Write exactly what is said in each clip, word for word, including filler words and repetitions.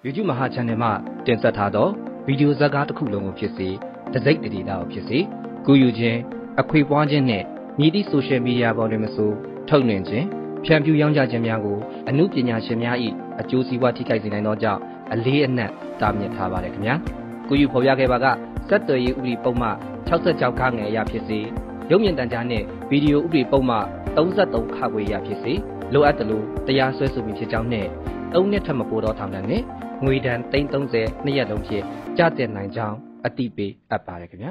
YouTube မဟာ channel မှာတင်ဆက်ထားသောဗီဒီယိုဇာတ်ကားတစ်ခုလုံးကိုဖြစ်စေတစိမ့်တည်တာကိုဖြစ်စေကူယူခြင်းအခွေပွားခြင်းနဲ့မြည်သည့် social media ပေါ်တွင်မဆိုထုတ်လွှင့်ခြင်းဖြန့်ဖြူးရောင်းချခြင်းများကိုအမှုပညာရှင်များ၏အကျိုးစီးပွားထိခိုက်စေနိုင်သောကြောင့်အလေးအနက်တားမြစ်ထားပါတယ်ခင်ဗျာကူယူဖော်ပြခဲ့ပါကစက်သွယ်ရေးဥပဒေပုံမှ၆၆ခငယ်အရဖြစ်စေရုပ်မြင်သံကြားနှင့်ဗီဒီယိုဥပဒေပုံမှ၃၃ခခွေအရဖြစ်စေလိုအပ်သလိုတရားစွဲဆိုပြီးဖြစ်ကြောင်းနှင့်သုံးနှစ်ထက်မပိုသောထောင်ဒဏ်နှင့်ငွေဒဏ်သိန်း၃၀နှစ်ရက်လုံးဖြင့်ကျတင်နိုင်ကြောင်းအသိပေးအပ်ပါတယ်ခင်ဗျာ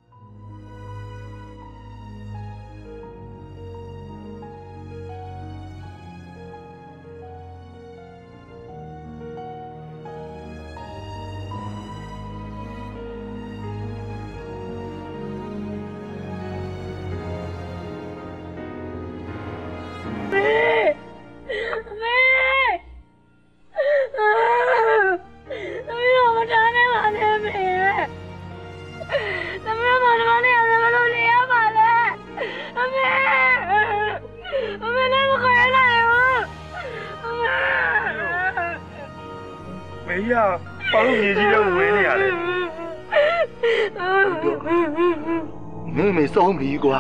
ဘာလို့မြေကြီးတော့ဝင်နေရလဲမင်းမေဆုံးပြီကွာ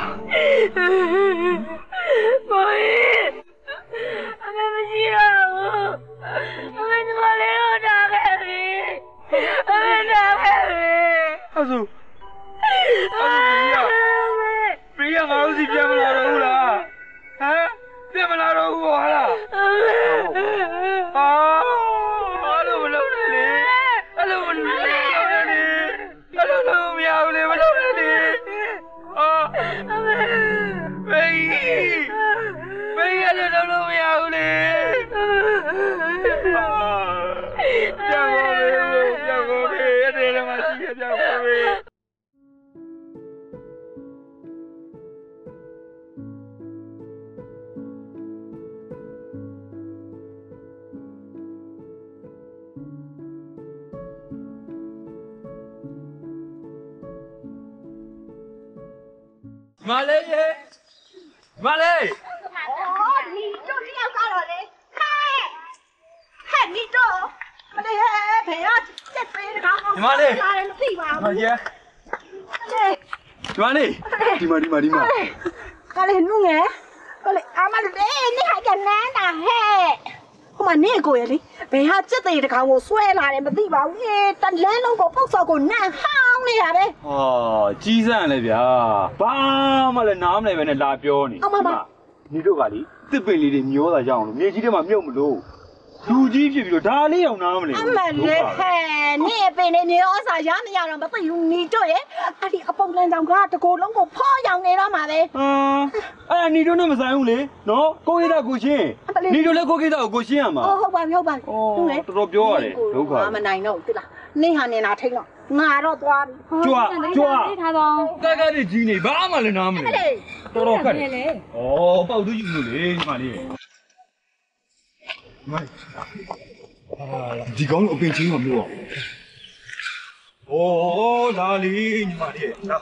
မောင်အမေမရှိတော့ဘူးအမေဒီမလေးတော့တာခဲ့ပြီအမေတာခဲ့ပြီအဲ့ဆိုအဲ့ဆိုဘေးကဘေးကငါတို့စီပြန်မလာတော့ဘူးလားဟမ်ပြန်မလာတော့ဘူးဟာလားဟာဘာလို့မလုပ်လဲလေအဲ့လိုမလုပ်နဲ့လေအဲ့လိုလုပ်မရဘူးလေမလုပ်နဲ့လေအော်ဘေးဘေးအဲ့လိုလုပ်လို့မရဘူးလေကြောက်ပါလေကြောက်ပါလေအဲ့ဒီလည်းမရှိရကြောက်ပါလေမလေးရေမလေးအော်ညီတို့တယောက်ကတော့လေဟဲ့ဟဲ့ညီတို့မလေးဟဲ့ဘယ်ရစက်ပေးတကောင်မလေးမသိပါဘူးမလေးမလေးဒီမှာဒီမှာဒီမှာကလေးနုငယ်ကလေးအမလေးနေဟာကနန်းတာဟဲ့ဟိုမနေကိုရလေဘယ်ဟာစက်သေးတကောင်ကိုဆွဲလာတယ်မသိပါဘူးဟေးတလန်းလုံးကိုပုတ်စော်ကိုနန်းဟောင်းနေရပဲဟောကြီးစံလေဗျာဘာမှလည်းနားမလဲပဲနဲ့လာပြောနေအမမညီတို့ကလေတစ်ပင်လေးတွေမျောတာကြောင်းလို့မြေကြီးထဲမှာမြုပ်မလို့လူကြီးဖြစ်ပြီးတော့ဒါလေးအောင်နားမလဲအမလေးဟဲ့နေပင်နေမျိုးအစားရမရတော့မသိဘူးညီတို့ရဲ့အဲ့ဒီအပုံလန်ကြောင်ကတကိုယ်လုံးကိုဖောရောင်နေတော့မှာပဲဟမ်အဲ့ဒါညီတို့နဲ့မဆိုင်ဘူးလေနော်ကိုကိစ္စကိုရှင်းညီတို့လည်းကိုကိစ္စကိုကိုရှင်းရမှာဟုတ်ပါဟုတ်ပါဟုတ်လေတော်တော်ပြောရတယ်ဒုက္ခမနိုင်တော့တိလားနေဟာနေနာထိန်တော့ငါတော့သွားပြီကြွကြွထားပါကဲကဲဒီကြီးနေဘာမှလည်းနားမလဲတော်တော်ခက်တယ်ဩပေါက်သူယူလို့လေညီမလေးမဒီကောင်အပင်ချင်းမမျိုးဩလာလီညီမလေးလာ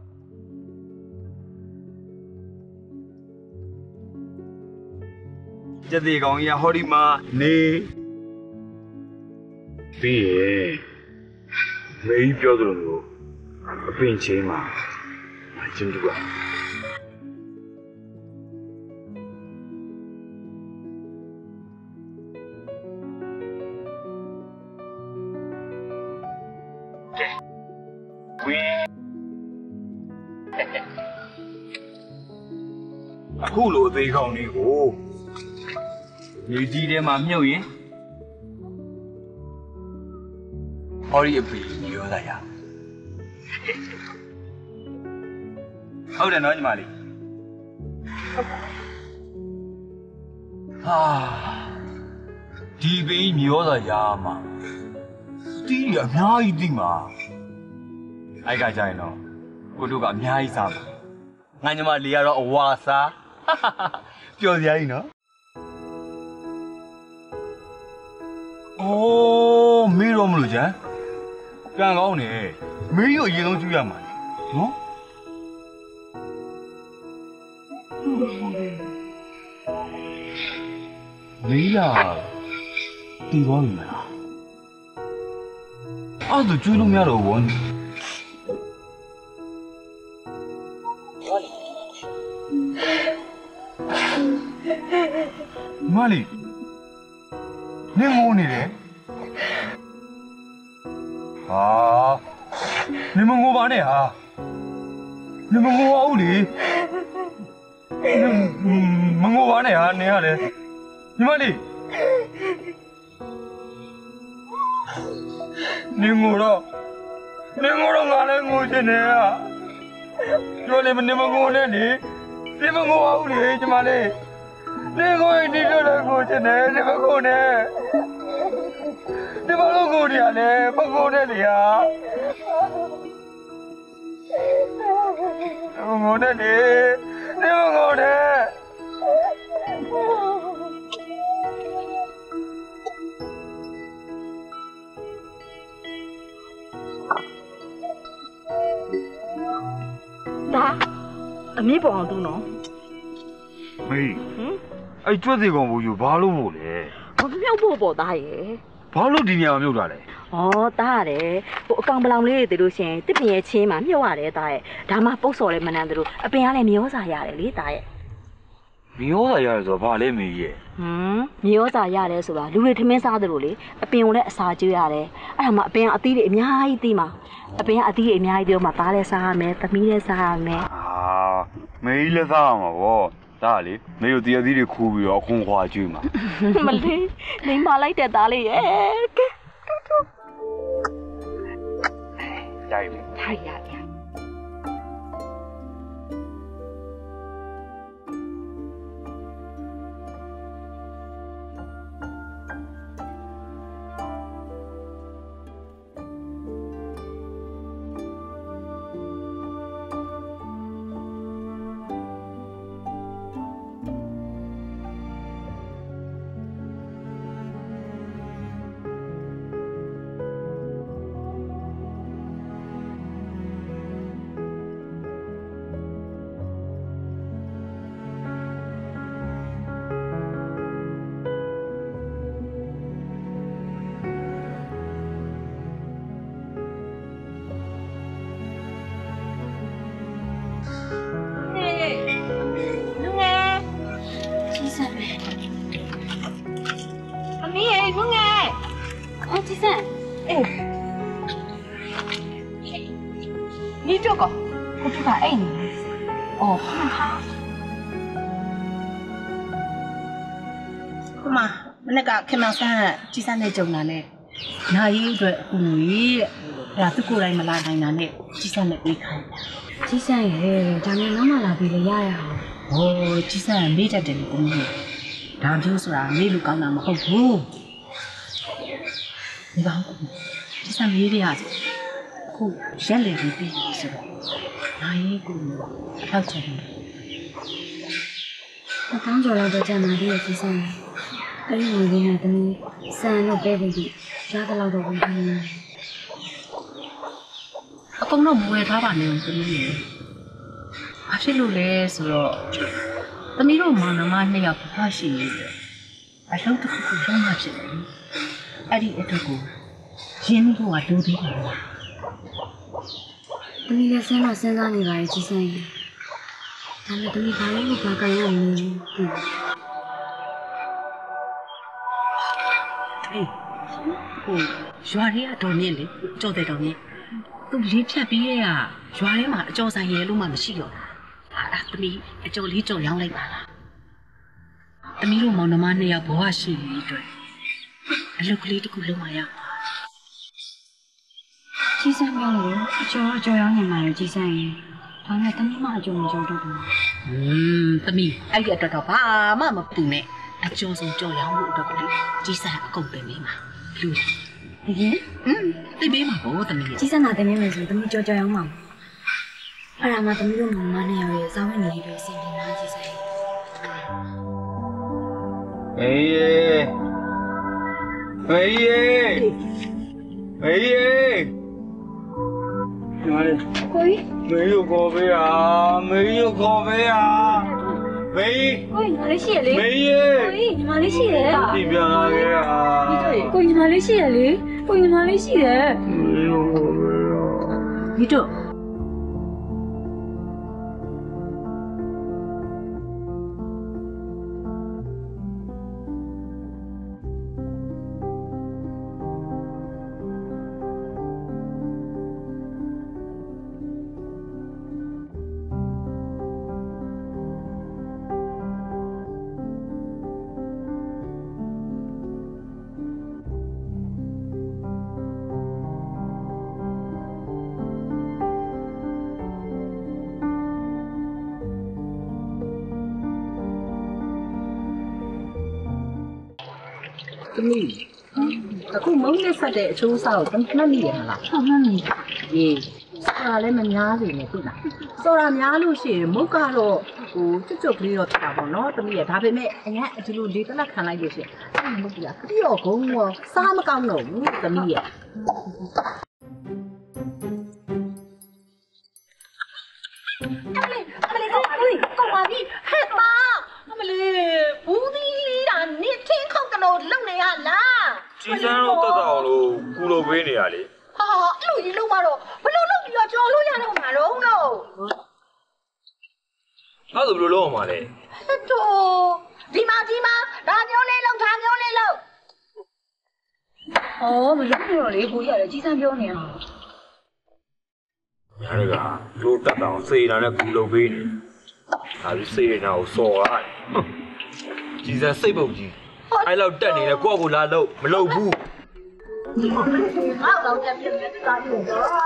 ကျတဲ့ကောင်ကြီးဟောဒီမှာနေပြီးရဲ့မေးပြောသလိုမျိုးအပင်ချင်းမှာအချင်းတူကအခုလိုအသေးကောင်လေးကိုမြေကြီးထဲမှာမြုပ်ရင်ဟောဒီအပီပြောလိုက်ရဟုတ်တယ်နော်ညီမလေးဟာဒီပင်မျိုးသာရမှာတီးရအများကြီးသိမှာအဲ့ကကြရင်တော့ကိုတို့ကအများကြီးစားမှာငါညီမလေးကတော့အဝါစားပျော်စရာကြီးနော်အိုးမေးတော့မလို့ချမ်းကံကောင်းတယ်မင်းတို့အရင်ဆုံးကျူးရမှာနော်မင်းလာတီးသွားပြီမလားအဲ့ဒါကျွေးလို့မရတော့ဘူးမလေးနင်ငိုနေတယ်ဟာနင်မငိုပါနဲ့ဟာနင်မငိုအောင်လေမငိုပါနဲ့ဟာနင်ကလည်းညီမလေးနင်ငိုတော့နင်ငိုတော့ငါလည်းငိုချင်တယ်ဟာပြောလေမနင်မငိုနဲ့လေနင်မငိုအောင်လေညီမလေးနင်ကိုဒီလိုလည်းကိုချင်တယ်ဒီမကိုနဲ့ဒီမလို့ကိုရလဲမကိုနဲ့လေဟာငိုနဲ့လေဒီမကိုနဲ့ဒါအမေပေါ်အောင်တူနော်မေးဟမ်အဲ့ကျွတ်စီကောင်ဘူးယူဘာလို့မို့လဲဘာမြောက်ဖို့ပေါ်သားရဲ့ဘာလို့ဒီနေရာမှာမြုပ်တာလဲဩတားရတယ်ဟိုအကောင်ပလောင်လေးတွေတို့ရှင်တစ်ပင်ရဲ့ချင်းမှာမြုပ်ရတယ်တားရဲ့ဒါမှပုတ်စော်လေးမနှမ်းတို့အပင်ကလည်းမျောစာရတယ်လေတားရဲ့မျောစာရတယ်ဆိုတော့ဘာလဲမေးရဲ့ဟမ်မျောစာရတယ်ဆိုတာလူတွေထမင်းစားတို့လေအပင်ကိုလည်းအစာကျွေးရတယ်အဲ့ဒါမှအပင်ကအသီးတွေအများကြီးသိမှာအပင်ကအသီးတွေအများကြီးပြောမှသားလည်းစားရမယ်သမီးလည်းစားရမယ်အာမေးလည်းစားရမှာဗောဒါလေမေတို့တရားသီးတွေခူးပြီးတော့ခွန်ခွာကျွေးမှာမလေးနေမလိုက်တဲ့သားလေးရဲ့ကဲရိုက်ပြီထိုင်ရရ你这个，我不敢爱你。哦，好。 妈，那个开门山，第三代种哪呢？那一个古语，然后过来嘛拉来哪呢？第三代离开。 第三耶，咱们那么拉比了呀呀。 哦，第三没在这里工作，咱就是啊，没路搞那么好苦。你讲，第三没的呀子。ခုရက်လေပြီးပြီဆိုတော့နိုင်ကိုထောက်ချင်တယ်။အကောင်းကြော်လောက်တော့ကြာမှဒီရဲ့ကြီးစမ်း။အဲ့ဒီဝင်နေတဲ့တမီးစံတော့ပဲပြီးကြားတော့တော့ဝင်နေ။အကုန်တော့မဝယ်ထားပါနဲ့တမီးရေ။ဘာဖြစ်လို့လဲဆိုတော့တမီးတို့မောင်နှမနှစ်ယောက်ဖတ်ရှိနေတယ်။အလုပ်တစ်ခုခုလုံးမဖြစ်ဘူး။အဲ့ဒီအတွက်ကိုရင်းနှီးဖို့ကလိုသေးတယ်။တမီးလည်းစဉ်းတော့စဉ်းစားနေပါရဲ့ကြီးစမ်းရေဒါနဲ့တမီးဘာလို့ဘာကရမလဲဟေးဟိုရွာလေးကတော့မြင့်လေကြော်တဲ့တော်မြင့်သူလေးဖြတ်ပြီးရဲ့ကရွာထဲမှာအကျော်ဆိုင်ရဲလို့မှမရှိတော့ဟာဒါတမီးအကျော်လေးကြော်ရောင်းလိုက်ပါလားတမီးတို့မောင်နှမနှစ်ယောက်ဘဝရှိနေအတွက်အလုပ်ကလေးတစ်ခုလုပ်မှရကြီးစမ်းပြောလို့အကျော်အကျော်ရောင်းနေမှာလေကြီးစမ်းရင်ဒါနဲ့တမီးမအကျော်မကျော်တော့ဘူး။ဟင်းတမီးအဲ့ဒီအတွက်တော့ဘာမှမပူနဲ့အကျော်ဆုံးကြော်ရောင်းဖို့အတွက်ကိုကြီးစမ်းအကုန်တင်နေမှာလူဟင်ဟင်းတိတ်ပေးမှာပေါ့တမီးကြီးစမ်းတာတင်နေမယ်ဆိုတမီးကြော်ကြော်ရောင်းမှာအဲ့ဒါမှတမီးတို့မမနဲ့ရရဲ့စောင်းဝင်နေပြီးအစီအစဉ်လားကြီးစမ်းအေးအေးအေးကိုကြီးမေယူခေါ်ပေးဟာမေယူခေါ်ပေးဟာမေကိုကြီးညီမလေးရှိရလေမေကိုကြီးညီမလေးရှိရဒီပြန်လာခဲ့ဟာကိုကြီးညီမလေးရှိရလေကိုရင်လာလေးရှိတယ်ဒီတော့သမီးအခုမုန်းနဲ့ဆက်တဲ့အချိုးအစားကိုသမီးမှတ်မိရမလားဟုတ်မှတ်မိအေးဆိုတာလည်းမများစေနဲ့သိလားဆိုတာများလို့ရှိရင်မုတ်ကတော့ဟိုကျွတ်ကျွတ်ကလေးတော့ဖြစ်တာပေါ့နော်သမီးရဒါပေမဲ့အရင်အဒီလိုလေးတနက်ခံလိုက်လို့ရှိရင်အဲ့မုတ်ကခရီးရောဂုံရောစားမကောင်းတော့ဘူးသမီးရအမလေးအမလေးကောင်းပါပြီကောင်းပါပြီဟဲ့ပါအမလေးဘူးဒီလီတာနေထင်းခောက်ကတော့လုံနေရလားကြီးစမ်းတော့တက်တော့လို့ကူလို့ပေးနေရလေဟာအဲ့လိုကြီးလုံးမတော့ဘယ်လိုလုပ်ပြီးတော့ကြော်လို့ရတော့မှာတော့လို့အဲ့ဒါဘယ်လိုလုပ်အောင်မလဲဟဲ့တော့ဒီမှာဒီမှာဒါမျိုးလေးလုံးဒါမျိုးလေးလုံးဩမလုပ်တော့လေကိုကြီးရတယ်ကြီးစမ်းပြောနေအောင်ညာတွေကလို့တက်တော့စေတာနဲ့ကူလို့ပေးနေဒါပြီးစေနေတာကိုစော်ရတယ်ကြီးစမ်းစိတ်ပုတ်ကြီးအဲ့လောက်တက်နေလဲကိုယ့်ကိုလာလို့မလုပ်ဘူးငါတော့တက်ပြည့်တဲ့ကားလို့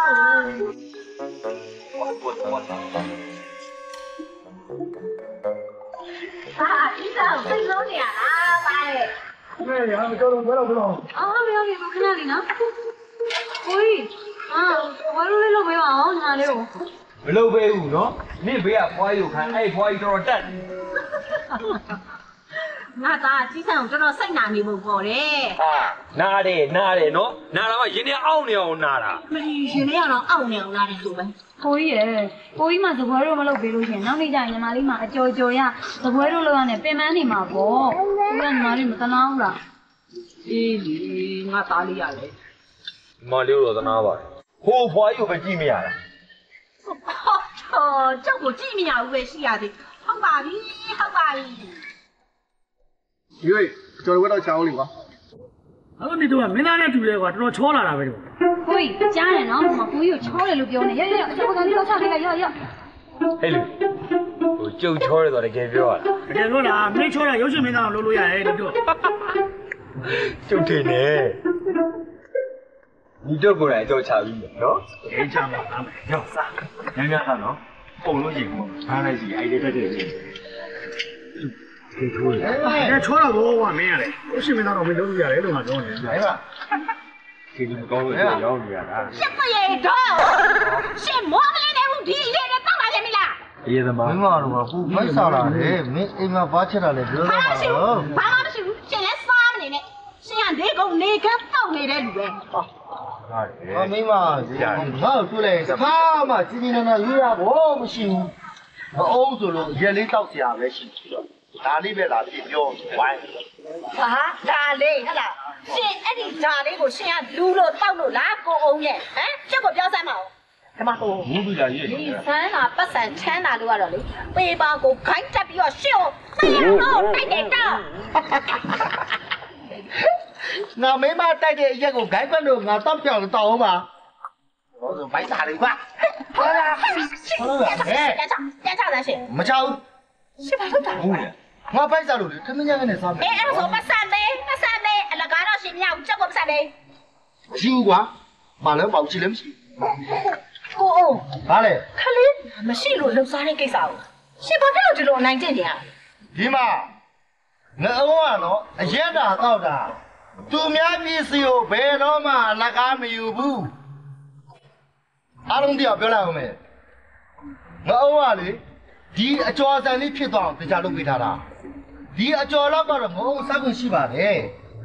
ဟာဒီတော့စိတ်လုံးနေရလားပါရဲ့ဟဲ့ရမကြောက်တော့ဘယ်တော့ဘယ်တော့အော်မရောပြီခဏလေးနော်ကိုကြီးအာဝါလို့လေးလုပ်ပေးပါအောင်ညာလေးကိုမလုပ်ပေးဘူးနော်နင့်ဘေးကဖွားယူခံအဲ့ဖွားယူတော်တော်တက်ငါသားကြီးဆိုင်ကိုတော်တော်စိတ်နာနေဖို့ပေါ်တယ်ဟာနားတယ်နားတယ်နော်နားတာမှရင်းနေအောင့်နေအောင်နားတာမင်းရှင်လေးကတော့အောင့်နေအောင်နားတယ်ဆိုပဲကိုကြီးရယ်ကိုကြီးမှသပွဲတို့မလုပ်ပေးလို့ရှင်နောက်နေ့ကျရင်ညီမလေးမှအကြော်ကြော်ရသပွဲတို့လောက်ရနဲ့ပင်ပန်းနေမှာပေါ့ကိုကညီမလေးမသနာဘူးလားအေးလေငါသားလေးရတယ်ညီမလေးတော့သနာပါတယ်ဟိုဖွားယူပဲကြည့်မရလားဟောကြောက်ကိုကြည့်မရဘူးပဲရှိရသေးဟုတ်ပါပြီဟုတ်ပါပြီရွေးကြော်ဝဲတော့ချောင်းလေးကွာအဲ့ဒီတော့မင်းသားနဲ့တူလဲကွာတော်တော်ချောလာတာပဲတော့ကိုကြီးကြားတယ်နော်မကိုကြီးကိုချောတယ်လို့ပြောနေရရအချက်ပကံလေးတော့ချလိုက်ရရရဟဲ့လူဟိုကြုံချောတယ်ဆိုတော့တကယ်ပြောရတာတကယ်ပြောလားမင်းချောတာရုပ်ရှင်မင်းသားကိုလုပ်လို့ရတယ်လို့ပြောကျုပ်တင်နေဒီတော့ကိုယ်တိုင်အကြောချပြီးနော်အေးချမှာအားမယ်ရောက်စားညံ့ညံ့သားနော်ပုံလို့ရှိဘူးအားလိုက်စီအဲ့ဒီတက်တယ်ကြီးဒီထိုးတယ်အဲချောတာဘောကွာမင်းရတယ်ရုပ်ရှင်မင်းသားတော့မင်းလုပ်လို့ရတယ်လို့ငါပြောနေတယ်ဟဲ့ပါဒီလိုကောင်းလို့ရောက်နေရတာရှစ်မရေတော့ရှစ်မောမလေးနဲ့ဦးဒီရေနဲ့တောက်လာတယ်မလားအေးသမားမင်းမတော့ဘူးမိုက်စားလာတယ်မင်းအိမ်မှာဘာချက်တာလဲပြောတော့မှာတော့ဘာမှမရှိဘူးရှင်လည်းစားမနေနဲ့ရှင်ကနေကုန်နေကတောက်နေတဲ့လူပဲဟောဟာမင်းမငါ့ကိုတွေ့လိုက်စကားမှစီစီနာနာရွေးရဘောမရှိဘူးမအောင်ဆိုလို့ရက်လေးတောက်စရာပဲရှိတယ်ဒါလေးပဲလားပြင်ပြောဝိုင်းဟာဒါလေးဟဲ့လားရှင်အဲ့ဒီဒါလေးကိုရှင်ကလူလို့တောက်လို့လားကိုအောင်ရဲ့ဟမ်ချက်ကိုပြောစမ်းမအောင်ဒီမှာဟိုဘူးပြီလားရေးဒီဆန်းတာပတ်စံချမ်းတာလို့ကတော့လေပေပါကိုခိုင်းတက်ပြီးတော့ရှင်းအောင်မရတော့တိုက်တယ်တော့ငါမင်းမတိုက်တဲ့အရက်ကိုဂိုင်းကွက်လို့ငါတောက်ပြောင်တောက်အောင်ပါဘောဆိုဘိုက်စားလေးကွာဟာလားဟုတ်လားဟဲ့တက်ချတက်ချတယ်ရှင်မချဘူးရှင်ဘာလုပ်တာလဲငါဘိုက်စားလို့လေခမင်းရကနေစားမယ်အေးအဲ့ဒါဆိုပတ်စံမေးပတ်စံမေးအလကားတော့ရှင်မြောက်ချက်ကိုပတ်စံမေးမရှိဘူးကွာမလည်းပေါ့ချီလည်းမရှိကိုအောင်ဘာလဲခလေးမရှိလို့လှုပ်ရှားတဲ့ကိစ္စကိုရှင်ဘာဖြစ်လို့ဒီလိုအနိုင်ကျင့်နေရဒီမှာငါအောင်ကနော်အရက်တာတောက်တာသူများပစ္စည်းကိုဘယ်တော့မှအလကားမယူဘူးအားလုံးတရားပြောလိုက်အောင်မယ်ငါအောင်ကလေဒီအကျော်ဆန်လေးဖြစ်သွားအောင်တရားလုပ်ပေးထားတာဒီအကျော်တော့ကတော့ငုံစားခွင့်ရှိပါတယ်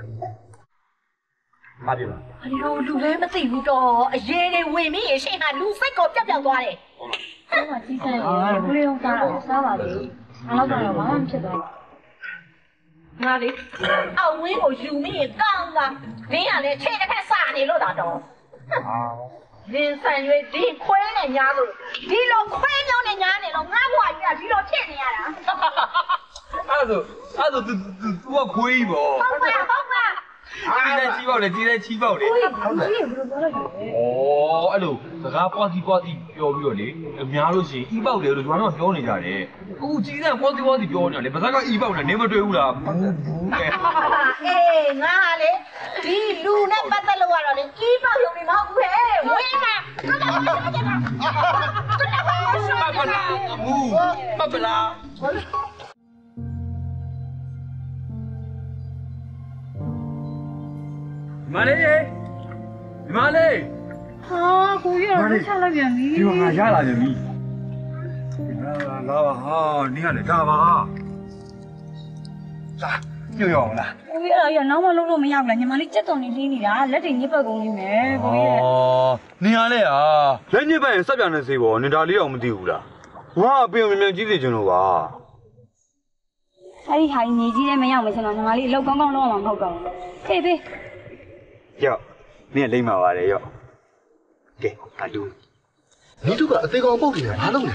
မပြောပါအလိုလူလည်းမသိဘူးတော့အရေးတွေဝင်ပြီးရင်ရှင်ဟာလူစိတ်ကိုပြတ်ပြောက်သွားတယ်ဟောမှာကြီးဆိုင်တယ်ဘယ်လိုစားတာစားပါလေအားတော့ဘာမှမဖြစ်တော့ငါလေအောက်ဝင်းကိုယူမိရင်ကောင်း啦，你呀你吹得开啥呢？老大东。人生为地亏的伢子，地老亏了的伢呢，老俺话呀，地老骗你呀啦。 啊都啊都都都我亏不？ 好吧好吧。 今天起爆嘞，今天起爆嘞。哦，အဲ့လိုစကားပွားစီပွားစီပြောပြီးတော့လေအများလို့ရှိရင်ဤပေါက်တယ်လို့ကျွန်တော်ပြောနေကြတယ်။အခုကြီးတဲ့ပွားစီပွားစီပြောနေတယ်။ဗဇက်ကဤပေါက်တယ်နင်းမတွေ့ဘူးလား။ဘူးဘူးကဲ။အေးငါလေဒီလူနဲ့ပတ်သက်လို့ကတော့လေဤပေါက်ရုံနေမဟုတ်ဘူးဟဲ့။ဝင်းမှာမပလားအမူမပလားမလေးဒီမလေးဟာကိုကြီးတော့ဆက်လိုက်ပြန်ပြီဒီမှာငါရလာပြန်ပြီလာလာပါဟာနင်းကလည်းဒါပါလာညှို့ရအောင်လားကိုကြီးအဲ့ဒါရနောက်မှလုံးလို့မရဘူးလားညီမလေးစက်တုံနေလေးနေတာလက်တွေညစ်ပတ်ကုန်နေမယ်ကိုကြီးရဲ့အော်နင်းကလည်းဟာလက်ညစ်ပတ်ရင်စက်ပြန်နေစေပေါ့နင်ဒါလေးတော့မသိဘူးလားငါအပင်မြန်မြန်ကြီးစီချင်လို့ပါအဲ့ဒီဟာကြီးညီကြီးလည်းမရောက်မစင်တော့ညီမလေးအလုပ်ကောင်းကောင်းလုပ်အောင်မဟုတ်တော့ဘူးဖေးဖေးရော့နင်ကလိမ့်မှာပါတယ်ရော့ကဲအတူ你这个这个包里哪弄的？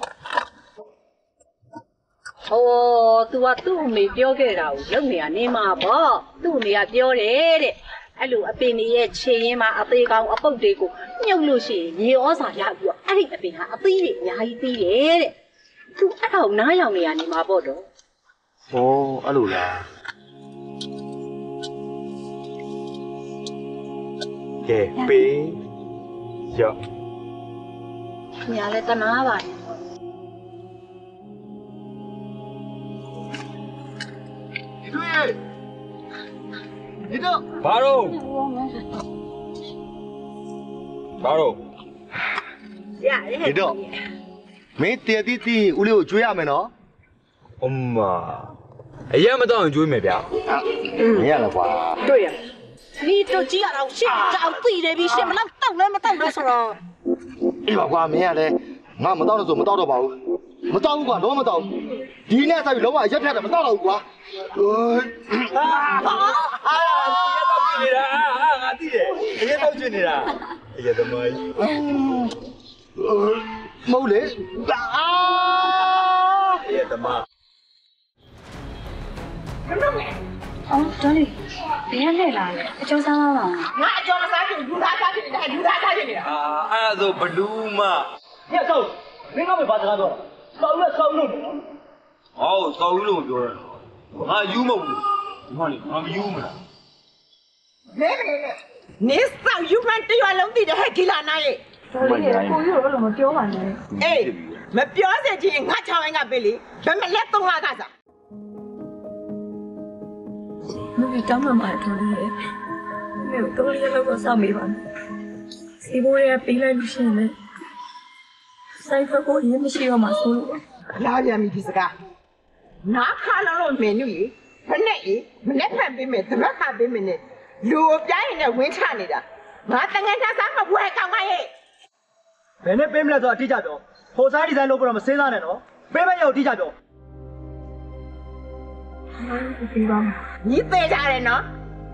哦，သူကသူ့အမေပြောခဲ့တာကိုလုပ်နေရနေမှာပေါ့သူ့အမေကပြောတယ်တဲ့အဲ့လိုအပင်ကြီးရဲ့ခြေရင်းမှာအသေးကောင်အပုတ်တွေကိုမြုပ်လို့ရှိရင်ရေဩစာရပြီးတော့အဲ့ဒီအပင်ဟာအသေးတွေအများကြီးသေးတယ်တဲ့သူအဲ့ဒါကိုနားယောင်နေရနေမှာပေါ့တော့ဩအဲ့လိုလားကဲပေးရော့ညာလဲတနာပါတယ်你对，你这ဘာတော့ဘာတော့ရတယ်你这没爹地地屋里有追ရမယ်နော်အမအရင်မတော့ရင်ကျွေးမယ်ဗျာမရ了ကွာ对呀你都只要到现在对的比什么那到了没到了说了အေးပါကွာမင်းကလည်းငါမတော့လို့ဆိုမတော့တော့ပါဘူးမတော့ဘူးကွာတော့မတော့ဒီနေ့ဆက်ပြီးလုံးဝရက်ဖြတ်တယ်မတော့တော့ဘူးကွာဟိုအာအာရက်တော့ကျနေတာအာငါသိတယ်ရက်တော့ကျနေတာရက်သမိုင်းမဟုတ်လေအာရက်သမားအော်တော်လေးဘယ်နဲ့လာလဲအကျော်စားလာပါငါအကျော်စားချင်ယူသားစားချင်တယ်ယူသားစားချင်နေတာအာအဲ့ဒါဆိုဘလူးမညက်တော့မင်းကမဘာစကားတော့စောက်လက်စောက်လို့ဟောစောက်လို့မပြောရတော့ငါယူမဟုတ်ဘူးဒီမှာလေငါမယူမလားနဲနဲနေစောက်ယူမှတရွာလုံးတည်တယ်ဟဲ့ဒီလာနာရဲ့တော်လေးကိုယူတော့လို့မပြောပါနဲ့အေးမပြောစေချင်ငါချောင်းဝင်းကပေးလေဘယ်မလက်သုံးလာကစားမင်းတောင်းမှမှာတော်လေးရဲ့မင်းတို့လေးလောက်တော့စောင့်မိပါစီဘိုးရဲ့ပေးလိုက်လို့ရှိရင်လည်းဆိုင်ဖက်ကိုရင်းမရှိတော့မှဆိုလို့လာပြန်ပြီဒီစကားနားခါလုံးလို့မင်းတို့ရေဘယ်နဲ့ရေမနဲ့ဖက်ပေးမယ်တပတ်ခါပေးမယ်နဲ့လူကိုပြိုင်းရင်လည်းဝင်းချနေတာငါတငယ်သားစားမဘွယ်ကောင်မရဲ့ဘယ်နဲ့ပေးမလဲဆိုတော့အတိအကျပြောဟိုစားဒီဇိုင်းလုပ်ဖို့တော့မစင်းစားနဲ့နော်ပေးမဲ့ရုပ်အတိအကျပြောဒီပါညီသေးကြတယ်နော်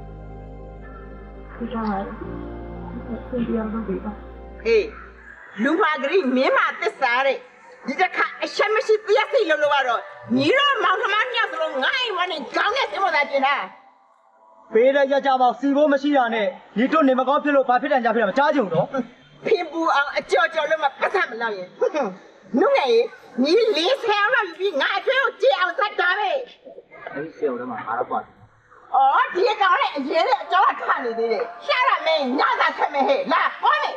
ဒီပါဆင်းပြရမှာပါအေးလူမဂရီမင်းမသစ္စာတဲ့ဒီတစ်ခါအရှက်မရှိတရားစိတ်လုံးလို့ကတော့ညီတော့မောင်နှမညက်စလုံးငိုင်းဝနဲ့ခေါင်းနဲ့စင်မသာကျင်တာပေးတဲ့ရကြပါစီဖို့မရှိတာနဲ့ညီတို့နေမကောင်းဖြစ်လို့ဘာဖြစ်တယ်ညာဖြစ်တယ်မကြားကြုံတော့ဖင်ပူအောင်အကြော်ကြော်လို့မပတ်သက်မလို့ရင်နုငယ်ညီလေးဆယ်လောက်ပြီးငါအကျွေးကိုကြည့်အောင်သတ်တာပဲအဲ့ဆယ်တော့မှအားရပါအော်ဒီကောင်နဲ့အရေးတဲ့အကြောင်းခါနေသေးတယ်ရှာရမင်းညသာခက်မဲဟဲ့လာဟောနေ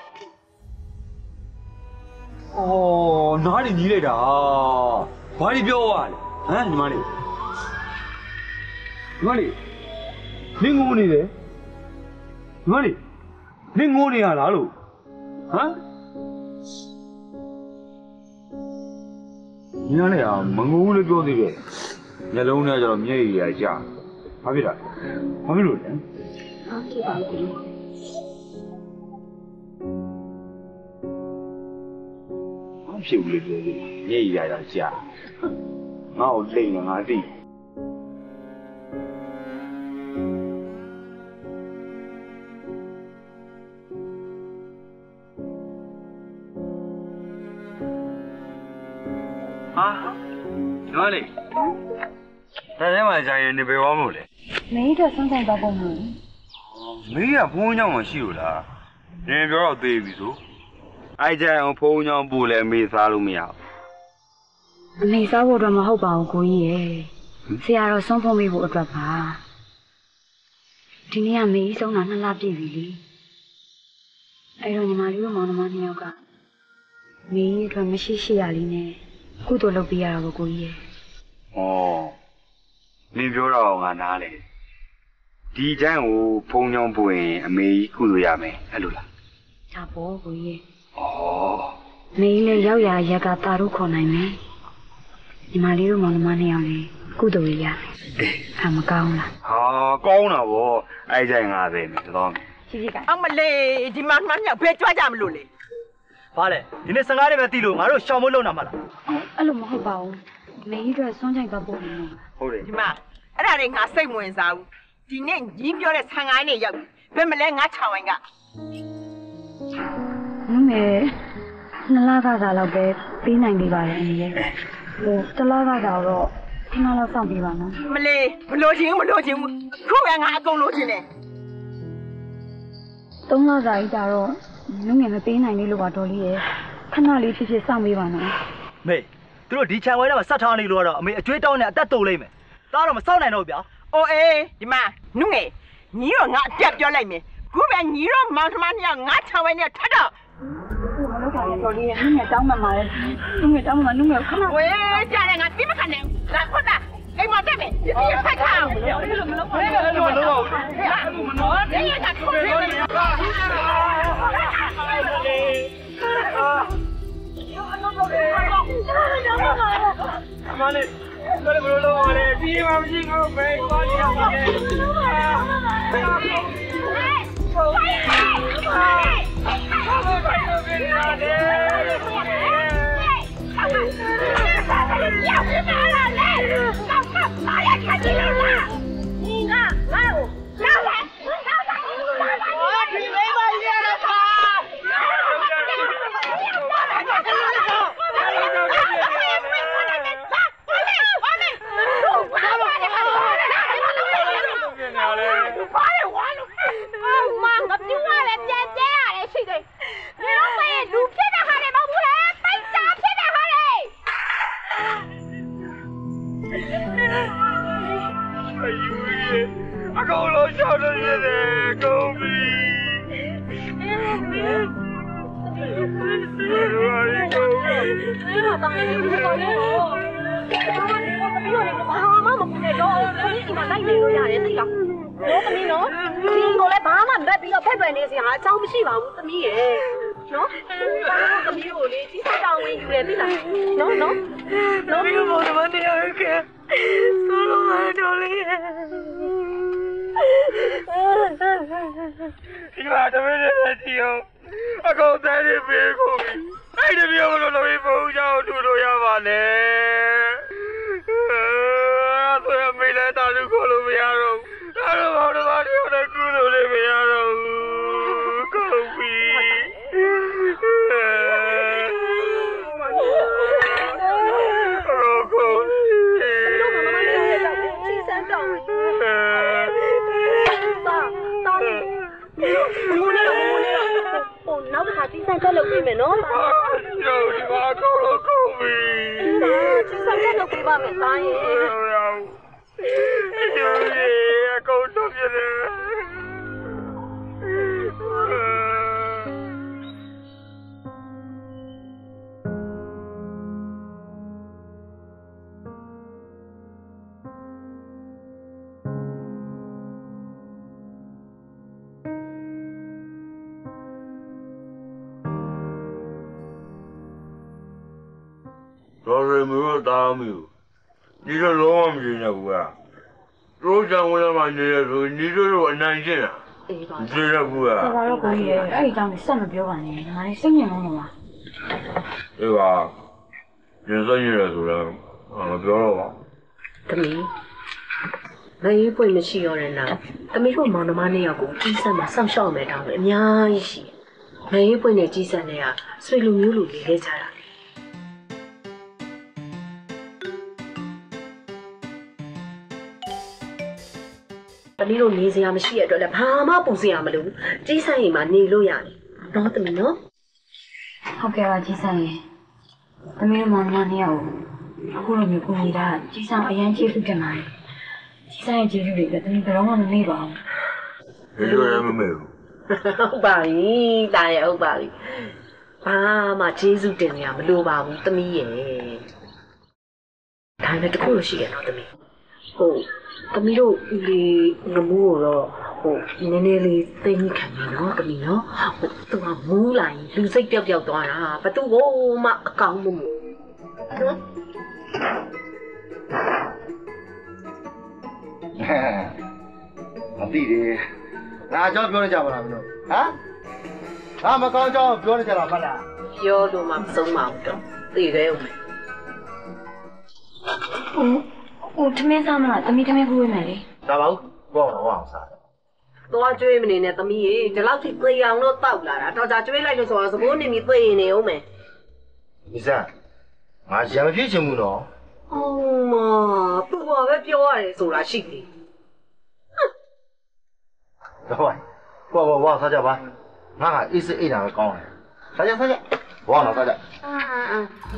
အော်နားနေညီးလိုက်တာဘာလို့ပြောရလဲဟမ်ညီမလေးညီမလေးနင်းငိုနေတယ်ညီမလေးနင်းငိုနေရလားလို့ဟမ်ညီမလေးကမငိုဘူးလို့ပြောသေးတယ်မျက်လုံးနဲ့ကျတော့မျက်ရည်ရကြာဘာဖြစ်တာဘာဖြစ်လို့လဲအားဖြစ်ပါဘူးဘာဖြစ်ဘူးလေပြောသေးမျက်ရည်ရကြာငါ့ကိုလိမ့်နေငါသိ啊，哪里？大家晚上你别忘了嘞。 没这生产包工吗？ 没呀，朋友们修了，人家要对比说，哎，这样朋友不来没啥路没有。 没啥我这么好包过耶，是要生活没我这吧？今年没收那那拉比比哩，哎呦你妈哩忙的忙你要干，没这么些些压力呢，กูตัวเราเปียเรากูยี่哦，你ပြောတော့ငါနားလေဒီကျန်းကိုဖုံညောင်းပွင့်အမေကုလို့ရမယ်အဲ့လိုလားဒါပေါ့ကိုยี่ဩမင်းလည်းရောက်ရရက်ကတာတို့ခေါ်နိုင်မယ်ညီမလေးတို့မောင်နှမနှစ်ယောက်လေးကုသိုလ်ရရမယ်အမကောင်းလားဟာကောင်းတာဗောအဲ့ကျန်းငါပဲမယ်တော်မယ်ရှိရှိကအမလေးဒီမှာမှန်းမြောက်ဘယ်ကြွားကြမလို့လေဘာလဲဒီနေ့ဆင်ကားလေးပဲတီးလို့ငါတို့ရှောင်မလို့လုပ်နာမှာလားအဲ့လိုမဟုတ်ပါဘူးမင်းတို့စွန့်ချိုက်သွားပို့နေမှာဟုတ်တယ်ဒီမှာအဲ့ဒါတွေငါစိတ်ဝင်စားဘူးဒီနေ့ညီးပြောတဲ့ဆန်ကိုင်းနေရောက်ဘယ်မလဲငါချောင်းဝိုင်းကနုငယ်နှစ်လကစားတော့ပဲပေးနိုင်ပြီပါလေအမေရဲ့ဟိုတစ်လကစားတော့ခဏလောက်စောင့်ပေးပါနော်မလေးမလို့ချင်းမလို့ချင်းခုပဲငါအကုန်လို့ချင်းတယ်သုံးလစာကြီးကြတော့နုငယ်မပေးနိုင်လေလို့ပါတော်လေးရဲ့ခဏလေးဖြစ်ဖြစ်စောင့်ပေးပါနော်မေသူတို့ဒီခြံဝဲထဲမှာဆက်ထားနေလို့ကတော့အမေအကျွေးတောင်းနေအသက်တုံလိမ့်မယ်ဒါတော့မစောင့်နိုင်တော့ဗျာအိုးအေးဒီမှာနုငယ်ညီးတော့ငါအပြတ်ပြောလိုက်မယ်ခုပဲညီးတော့မောင်ထမနှစ်ယောက်ငါချောင်းဝိုင်းနဲ့ထတော့မလုပ်ပါနဲ့တော်လေးရဲ့နုငယ်တောင်းမှမှာလေနုငယ်တောင်းမှနုငယ်ခဏဝေးကြားတယ်ငါတိမခံနဲ့ငါခွတ်တာအိမ်မတက်မယ်ဒီဖက်ထားအောင်အဲ့လိုမလုပ်ဘူးအဲ့လိုမလုပ်ဘူးအဲ့လိုမလုပ်ဘူးဒီကခုတ်တယ်မလေးဘယ်လိုလုပ်ရလဲဒီမှာမရှိဘူးပဲသွားကြည့်ရမယ် အကောင်လုံးရှောက်လို့ရတယ်ကုန်ပြီဘာလို့ကုန်ပြီဘာမှမလုပ်နဲ့တော့ဒီမှာလိုက်နေလို့ရတယ်သိလားတော့သမီးနော်ဒီကိုလည်းဘာမှမတက်ပြီးတော့ဖက်ပယ်နေစရာအကြောင်းမရှိပါဘူးသမီးရဲ့နော်ဘာလို့သမီးကိုလေကြီးစောက်တောင်းဝင်ယူတယ်သိလားနော်နော်နော်ဒီဘောမနေရခဲ့ဆိုလိုမှတော့လေဒီမှာတမင်းနဲ့တီအောင်အကောင်သားတွေပြေကုန်ပြီအဲ့ဒီပြောမလို့လို့ဘုံကြောင့်တူလို့ရပါနဲ့ဆိုရမေးလဲတာလူကိုလို့မရတော့အဲ့တော့ဘာလို့ဘာလို့လဲကူလို့လည်းမရတော့ဘူးကုန်ပြီရောကုန်လို့မမလေးရဲ့စီစမ်းတော့တာတာလူနေတော့လူနေတော့ဟိုနောက်တစ်ခါစီစမ်းချက်လုပ်ပေးမယ်နော်ရောဒီမှာကုန်လို့ကုန်ပြီစီစမ်းချက်လုပ်ပေးပါမယ်တာရဲ့အကုန်တော့ပြတယ်တော်ရမျိုးတားမျိုးဒီလိုလုံးဝမမြင်ရဘူးကွာရိုးချံဝင်လာမှနေရဆိုညီတို့တို့အနိုင်ကျင့်တာအေးပါကြည့်ရဘူးကွာဒါတော့ကိုကြီးရဲ့အဲ့ဒီအကြောင်းကိုဆက်မပြောပါနဲ့ငါလည်းစိတ်ညစ်နေမှာအေးပါပြင်စိတ်ညစ်ရဆိုတော့မပြောတော့ပါသမီးမအေးပွင့်မရှိရတဲ့နောက်သမီးတို့မောင်နှမနှစ်ယောက်ကိုကြီးစက်မှာစောင့်ရှောက်မယ်တောင်းတယ်အများကြီးရှိမအေးပွင့်နဲ့ကြီးစက်နဲ့ကဆွေလူမျိုးလူလေးခဲ့ကြတာသမီးတို့နေစရာမရှိတဲ့အတွက်လည်းဘာမှပူစရာမလိုဘူးကြီးဆိုင်ရင်မှနေလို့ရတယ်နော်သမီးနော်ဟုတ်ကဲ့ပါကြီးဆိုင်ရင်သမီးတို့မောင်နှမနှစ်ယောက်အခုလိုမျိုးကိုနေတာကြီးဆိုင်အရန်ကျေးဇူးတင်ပါတယ်ကြီးဆိုင်ရဲ့ကျေးဇူးတွေကသမီးဘယ်တော့မှမမေ့ပါဘူးဘယ်လိုလဲမမေ့ဘူးဟုတ်ပါပြီတာရဲ့ဟုတ်ပါပြီဘာမှကျေးဇူးတင်ရမလိုပါဘူးသမီးရဲ့ဒါနဲ့တခုလို့ရှိရနော်သမီးဟုတ်သမီးတို့ဒီငမိုးတော့ဟိုနည်းနည်းလေးသိမ်းခံနေနော်သမီးနော်ဟိုသူကမူးလာရင်လူစိတ်ပျောက်ပျောက်သွားတာဘသူ့ကိုမှအကောင်မမို့နော်မသိတယ်ငါအကြောင်းပြောနေကြပါလားမင်းတို့ဟမ်ငါမကောင်းအကြောင်းပြောနေကြတာမလားပြောလို့မှမဆုံးပါဘူးတော့သိခဲ့ဦးမယ်ဟိုထမင်းစားမလားသမီးထမင်းခိုးဝေးမယ်လေဒါပါဦးဘောတော့အောင်စားသွားကျွေးမနေနဲ့သမီးရေဒီလောက်ထိသေအောင်တော့တောက်လာတာတော်ကြကျွေးလိုက်လို့ဆိုတော့သဘောနေပြီးသေနေဦးမယ်မိစားငါရံမဖြစ်ချင်ဘူးနော်ဟုတ်မပူပါပဲပြောရတယ်ဆိုတာရှိတယ်တော့ဘောဘောဘောစားကြပါငါကအေးစိအိတ်တာပဲကောင်းတယ်စားကြစားကြဘောတော့စားကြအာအာ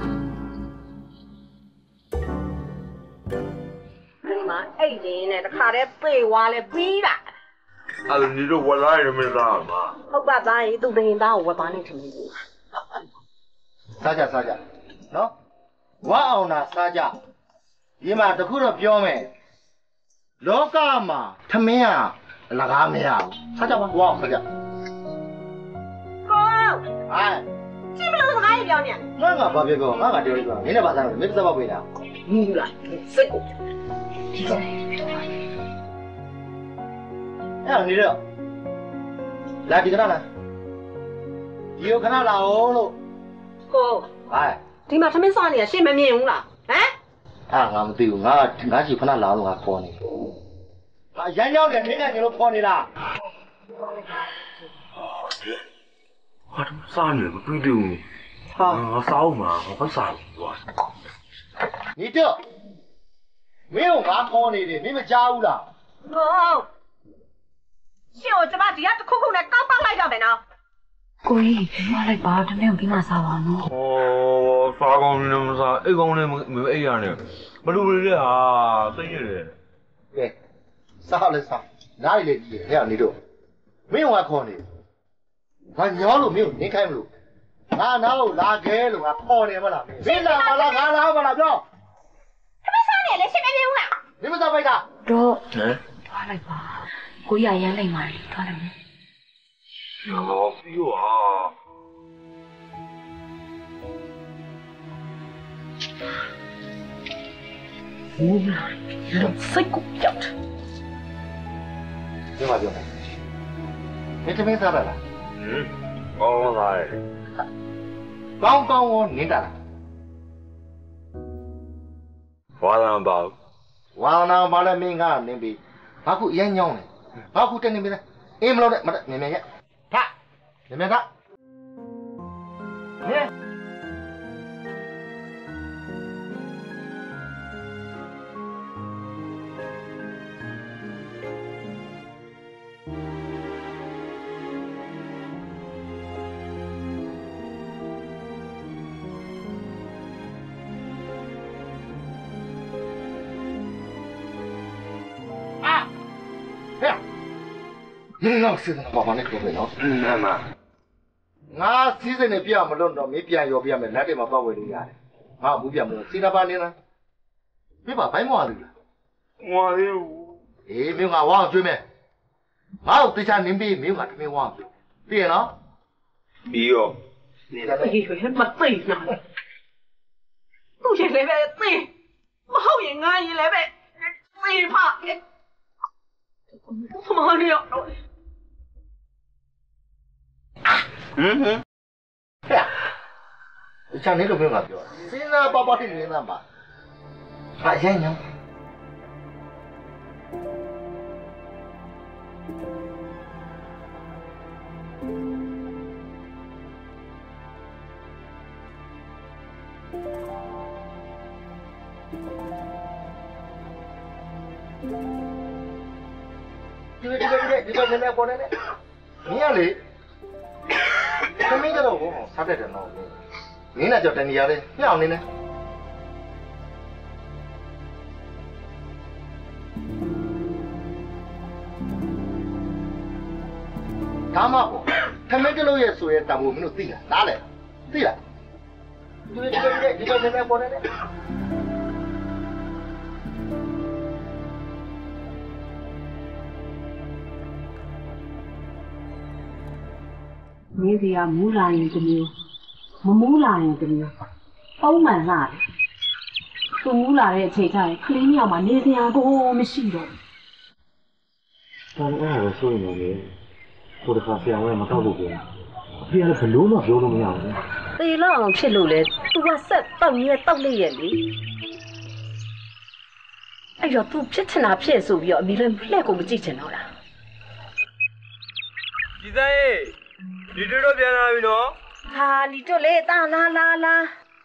ဒီမှာအိတ်နေနဲ့တခါတည်းပြေးသွားလဲပြီးတာအဲ့လိုညီတို့ဝလာရမလားမဟုတ်ပါသားကြီးသူ့တင်သားကိုဝတ်သွားနေတယ်စားကြစားကြနော်ဝါအောင်တာစားကြဒီမှာတခုတော့ပြောမယ်လောကမှာထမင်းကအလကားမရဘူးစားကြပါဝါအောင်စားကြကိုဟိုင်းကြည့်မလို့စကားကြီးပြောနေငါငါဘာပြောပြောငါကပြောလို့ပြောမင်းနဲ့ဘာစားလို့မင်းစပ်ပေးတာဘူးလားစိတ်ကိုဒီကနေ့အဲ့နေတော့လာဒီကနာလားဒီကိုခဏလာအောင်လို့ကိုဟိုင်းဒီမှာသမင်းစားနေရရှင်းမမြင်ဘူးလားဟမ်အာငါမသိဘူးငါငါချီခဏလာအောင်ငါခေါ်နေငါရမ်းကြောင်းတယ်မင်းကညလို့ခေါ်နေလားဟာတမစားနေမတွေ့သေးဘူးဟာငါစားအောင်မှာငါစားဘူးကွာ你这没有俺考你的，你们家务了？ 哦，是我这把底下空空的刚帮来着没呢？ ကိုကြီးမလိုက်ပါတမင်းကိုပြီးမှစားပါနော်။ဩစားကောင်းနေမစားအိတ်ကောင်းနေမအိတ်ရနဲ့မလူလေးလေဟာစိတ်ရတယ်။ကဲစားလဲစားနားရည်လေးကြီးဟဲ့နေတော့မင်းကခေါ်နေငါညောလို့မင်းကိုနေခိုင်းမလို့ငါနားကိုလာခဲလို့ငါခေါ်နေမလားမင်းလာမလားငါလာမလားပြောထမစားနေလေရှင်းမပြဘူးလားမင်းမစားပိုက်တာတော့ဟမ်သွားလိုက်ပါကိုကြီးရမ်းလိုက်ပါလေသွားလိုက်မယ်ရောပြီးွာဘူးလားစိတ်ကိုကြောက်တယ်ပြောပါပြောမယ်မင်းတမင်းစားပါလားဟင်ကောင်းလာတယ်ကောင်းကောင်းကိုနင်းတာလားဝါသနာပါဝါသနာပါလဲမင်းကနင်းပြီးဘာခုအရင်ညောင်းတယ်ဘာခုတက်နေပြီလဲအေးမလို့နဲ့မတက်မြင်မြင်ရဲ့ထမြင်မြင်ထဟဲ့မင်းတော့စစ်နေတာဘာမှနဲ့ပြောပဲနော်အင်းအမငါစီးစနေပြမလို့တော့မင်းပြန်ရောပြမယ်လက်တွေမှာပတ်ဝယ်လို့ရတယ်ငါဘူးပြန်မလို့စီတာပါနေလားပြပါဘိုင်းမွာလူလားမွာသေးဘူးအေးမင်းကဝါအောင်ကျွေးမယ်ငါ့ကိုတေချာနင်းပြီးမင်းကတမင်းဝါအောင်သိရနော်ပြီးရောနေလာပြီဟဲ့မသိနာသူ့ရဲ့လည်းပဲသိမဟုတ်ရင်ငါရင်လည်းပဲသိဖာ什么料？ 嗯哼，哎呀，像你都没有表，现在宝宝的你那吧，啊，行行。 ဒီဒီဒီဒီဒီနေပေါ်နေနေမင်းကလေသမီးကတော့ဘောစားတဲ့တယ်နော်မင်းနဲ့ကြောက်တယ်နေရတယ်ညောင်းနေနေဒါမှပေါ့သမီးကလေးရဲ့ဆိုရဲတံပိုးမင်းတို့သိလားနားလဲသိလားဒီဒီဒီဒီဒီနေပေါ်နေနေမင်းစီကမူးလာရင်တမျိုးမမူးလာရင်တမျိုးပုံမှန်လာတယ်သူမူးလာတဲ့အချိန်ကျရင်ကလေးမြောက်မှာနေစရာကိုမရှိတော့ဘူး။ဘာလို့အဲ့ဒါဆိုရင်လဲကိုယ်တခါဆရာဝန်မတောက်လို့ပြောအဖေကလည်းဘလို့မှပြောလို့မရဘူး။သေလောက်အောင်ဖြစ်လို့လေသူကဆက်တောက်ရဲတောက်လိုက်ရဲ့လေ။အဲ့တော့သူဖြစ်ချင်တာဖြစ်ဆိုပြီးတော့အမေလည်းလှည့်ကိုမကြည့်ချင်တော့လား။ဒီသားရေးလီတွတော့ပြန်လာပြီနော်ဟာလီတွလေတာလာလာလာ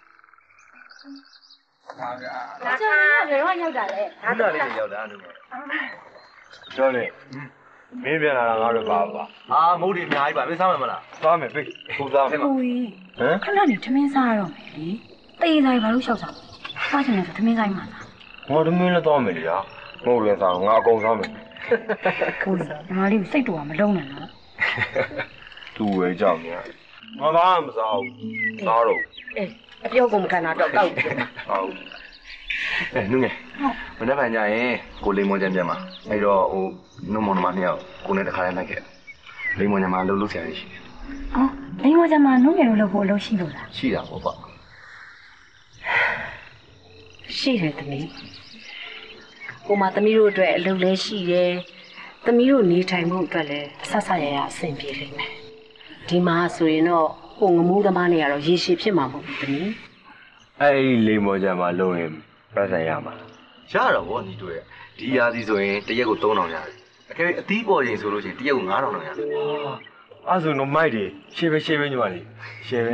ဟာကလာချာဘယ်တော့ရောက်တာလဲဒါတော့လေးရောက်တာလို့ကျော်လေမင်းပြန်လာတာငါတို့ပါပါအာမုတ်ဒီအများကြီးပါမင်းစားမယ်မလားစားမယ်ပြေကိုစားမယ်ကိုကြီးဟမ်ခဏနေထမင်းစားရတော့မယ်လေတေးဆိုင်ဘာလို့လျှောက်စားစားချင်တယ်ဆိုထမင်းဆိုင်မှာလားငါထမင်းလည်းတော့မယ်လေဟာမဟုတ်လည်းစားငါအကုန်စားမယ်ကိုကြီးညီမလေးစိတ်တူကမလုံးနဲ့နော်သူ့ဝဲကြောက်နေငါသားမစားဘူးစားတော့အေးအပြောကုန်မခံတာတော့ကောက်တယ်ဟုတ်အဲနုငယ်မနေ့ကညရင်ကိုလိမ္မော်ချမ်းပြန်မှာအဲ့တော့ဟိုနုံမောင်နှမနှစ်ယောက်ကိုနဲ့တခါတည်းလိုက်ခဲ့လိမ္မော်ညမှာလှုပ်လှုပ်ဆရာရှိတယ်အော်လိမ္မော်ညမှာနုံငယ်တို့လှုပ်ဖို့လှုပ်ရှိလို့လားရှိတာပေါ့ပေါ့ရှိတယ်သမီးကိုမသမီးတို့အတွက်အလုပ်လည်းရှိတယ်သမီးတို့နေထိုင်မှုအတွက်လည်းဆက်ဆက်ရရအဆင်ပြေလိမ့်မယ်ဒီမှာဆိုရင်တော့ဟိုငမိုးသမားနေရတော့ရေရှည်ဖြစ်မှာမဟုတ်ဘူးသမီးအဲ့ဒီလိမ္မော်ချမ်းမှာလုံရင်ပတ်စံရမှာရတော့ဗောညီတို့ရဲ့ဒီရာသီဆိုရင်တရက်ကိုသုံးထောင်ရတယ်အကယ်အသီးပေါ်ချိန်ဆိုလို့ရှိရင်တရက်ကိုငါးထောင်လောက်ရတယ်အဲ့ဆိုတော့မိုက်တယ်ရှေ့ပဲရှေ့ပဲညီမလေးရှေ့ပဲ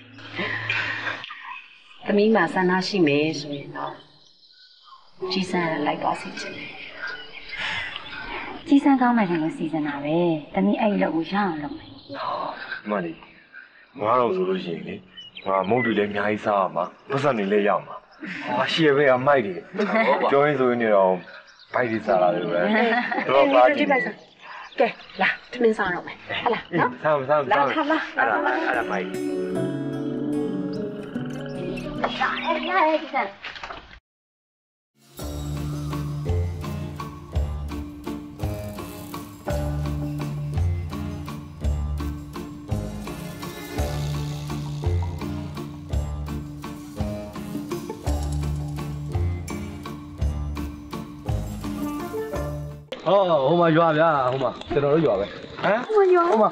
သမီးမှာဆန္ဒရှိမယ်ဆိုရင်တော့ကြီးစံလိုက်ပါစီချင်တယ်ကြီးစံကောင်းမယ်လို့စီစဉ်တာပဲတမီးအဲ့လောက်ကိုရအောင်လုပ်မယ်ညီမလေးငါတော့ဆိုလို့ရှိရင်လေငါမုတ်တွေလည်းအများကြီးစားရမှာပတ်စံတွေလည်းရမှာဟာရှေ့ပဲအမိုက်တယ်ပြောရင်းဆိုရင်တော့ဘိုက်တွေစားလာတယ်ပဲတော့ပါကြည့်ကဲလာထမင်းစားတော့မယ်ဟလာနော်စားစားစားလာလာလာအဲ့ဒါမိုက်လာအဲ့လာအဲ့ဒီစားဟောဟိုမှာရွာဗျာဟိုမှာကျွန်တော်တို့ရွာပဲဟမ်ဟိုမှာရွာဟိုမှာ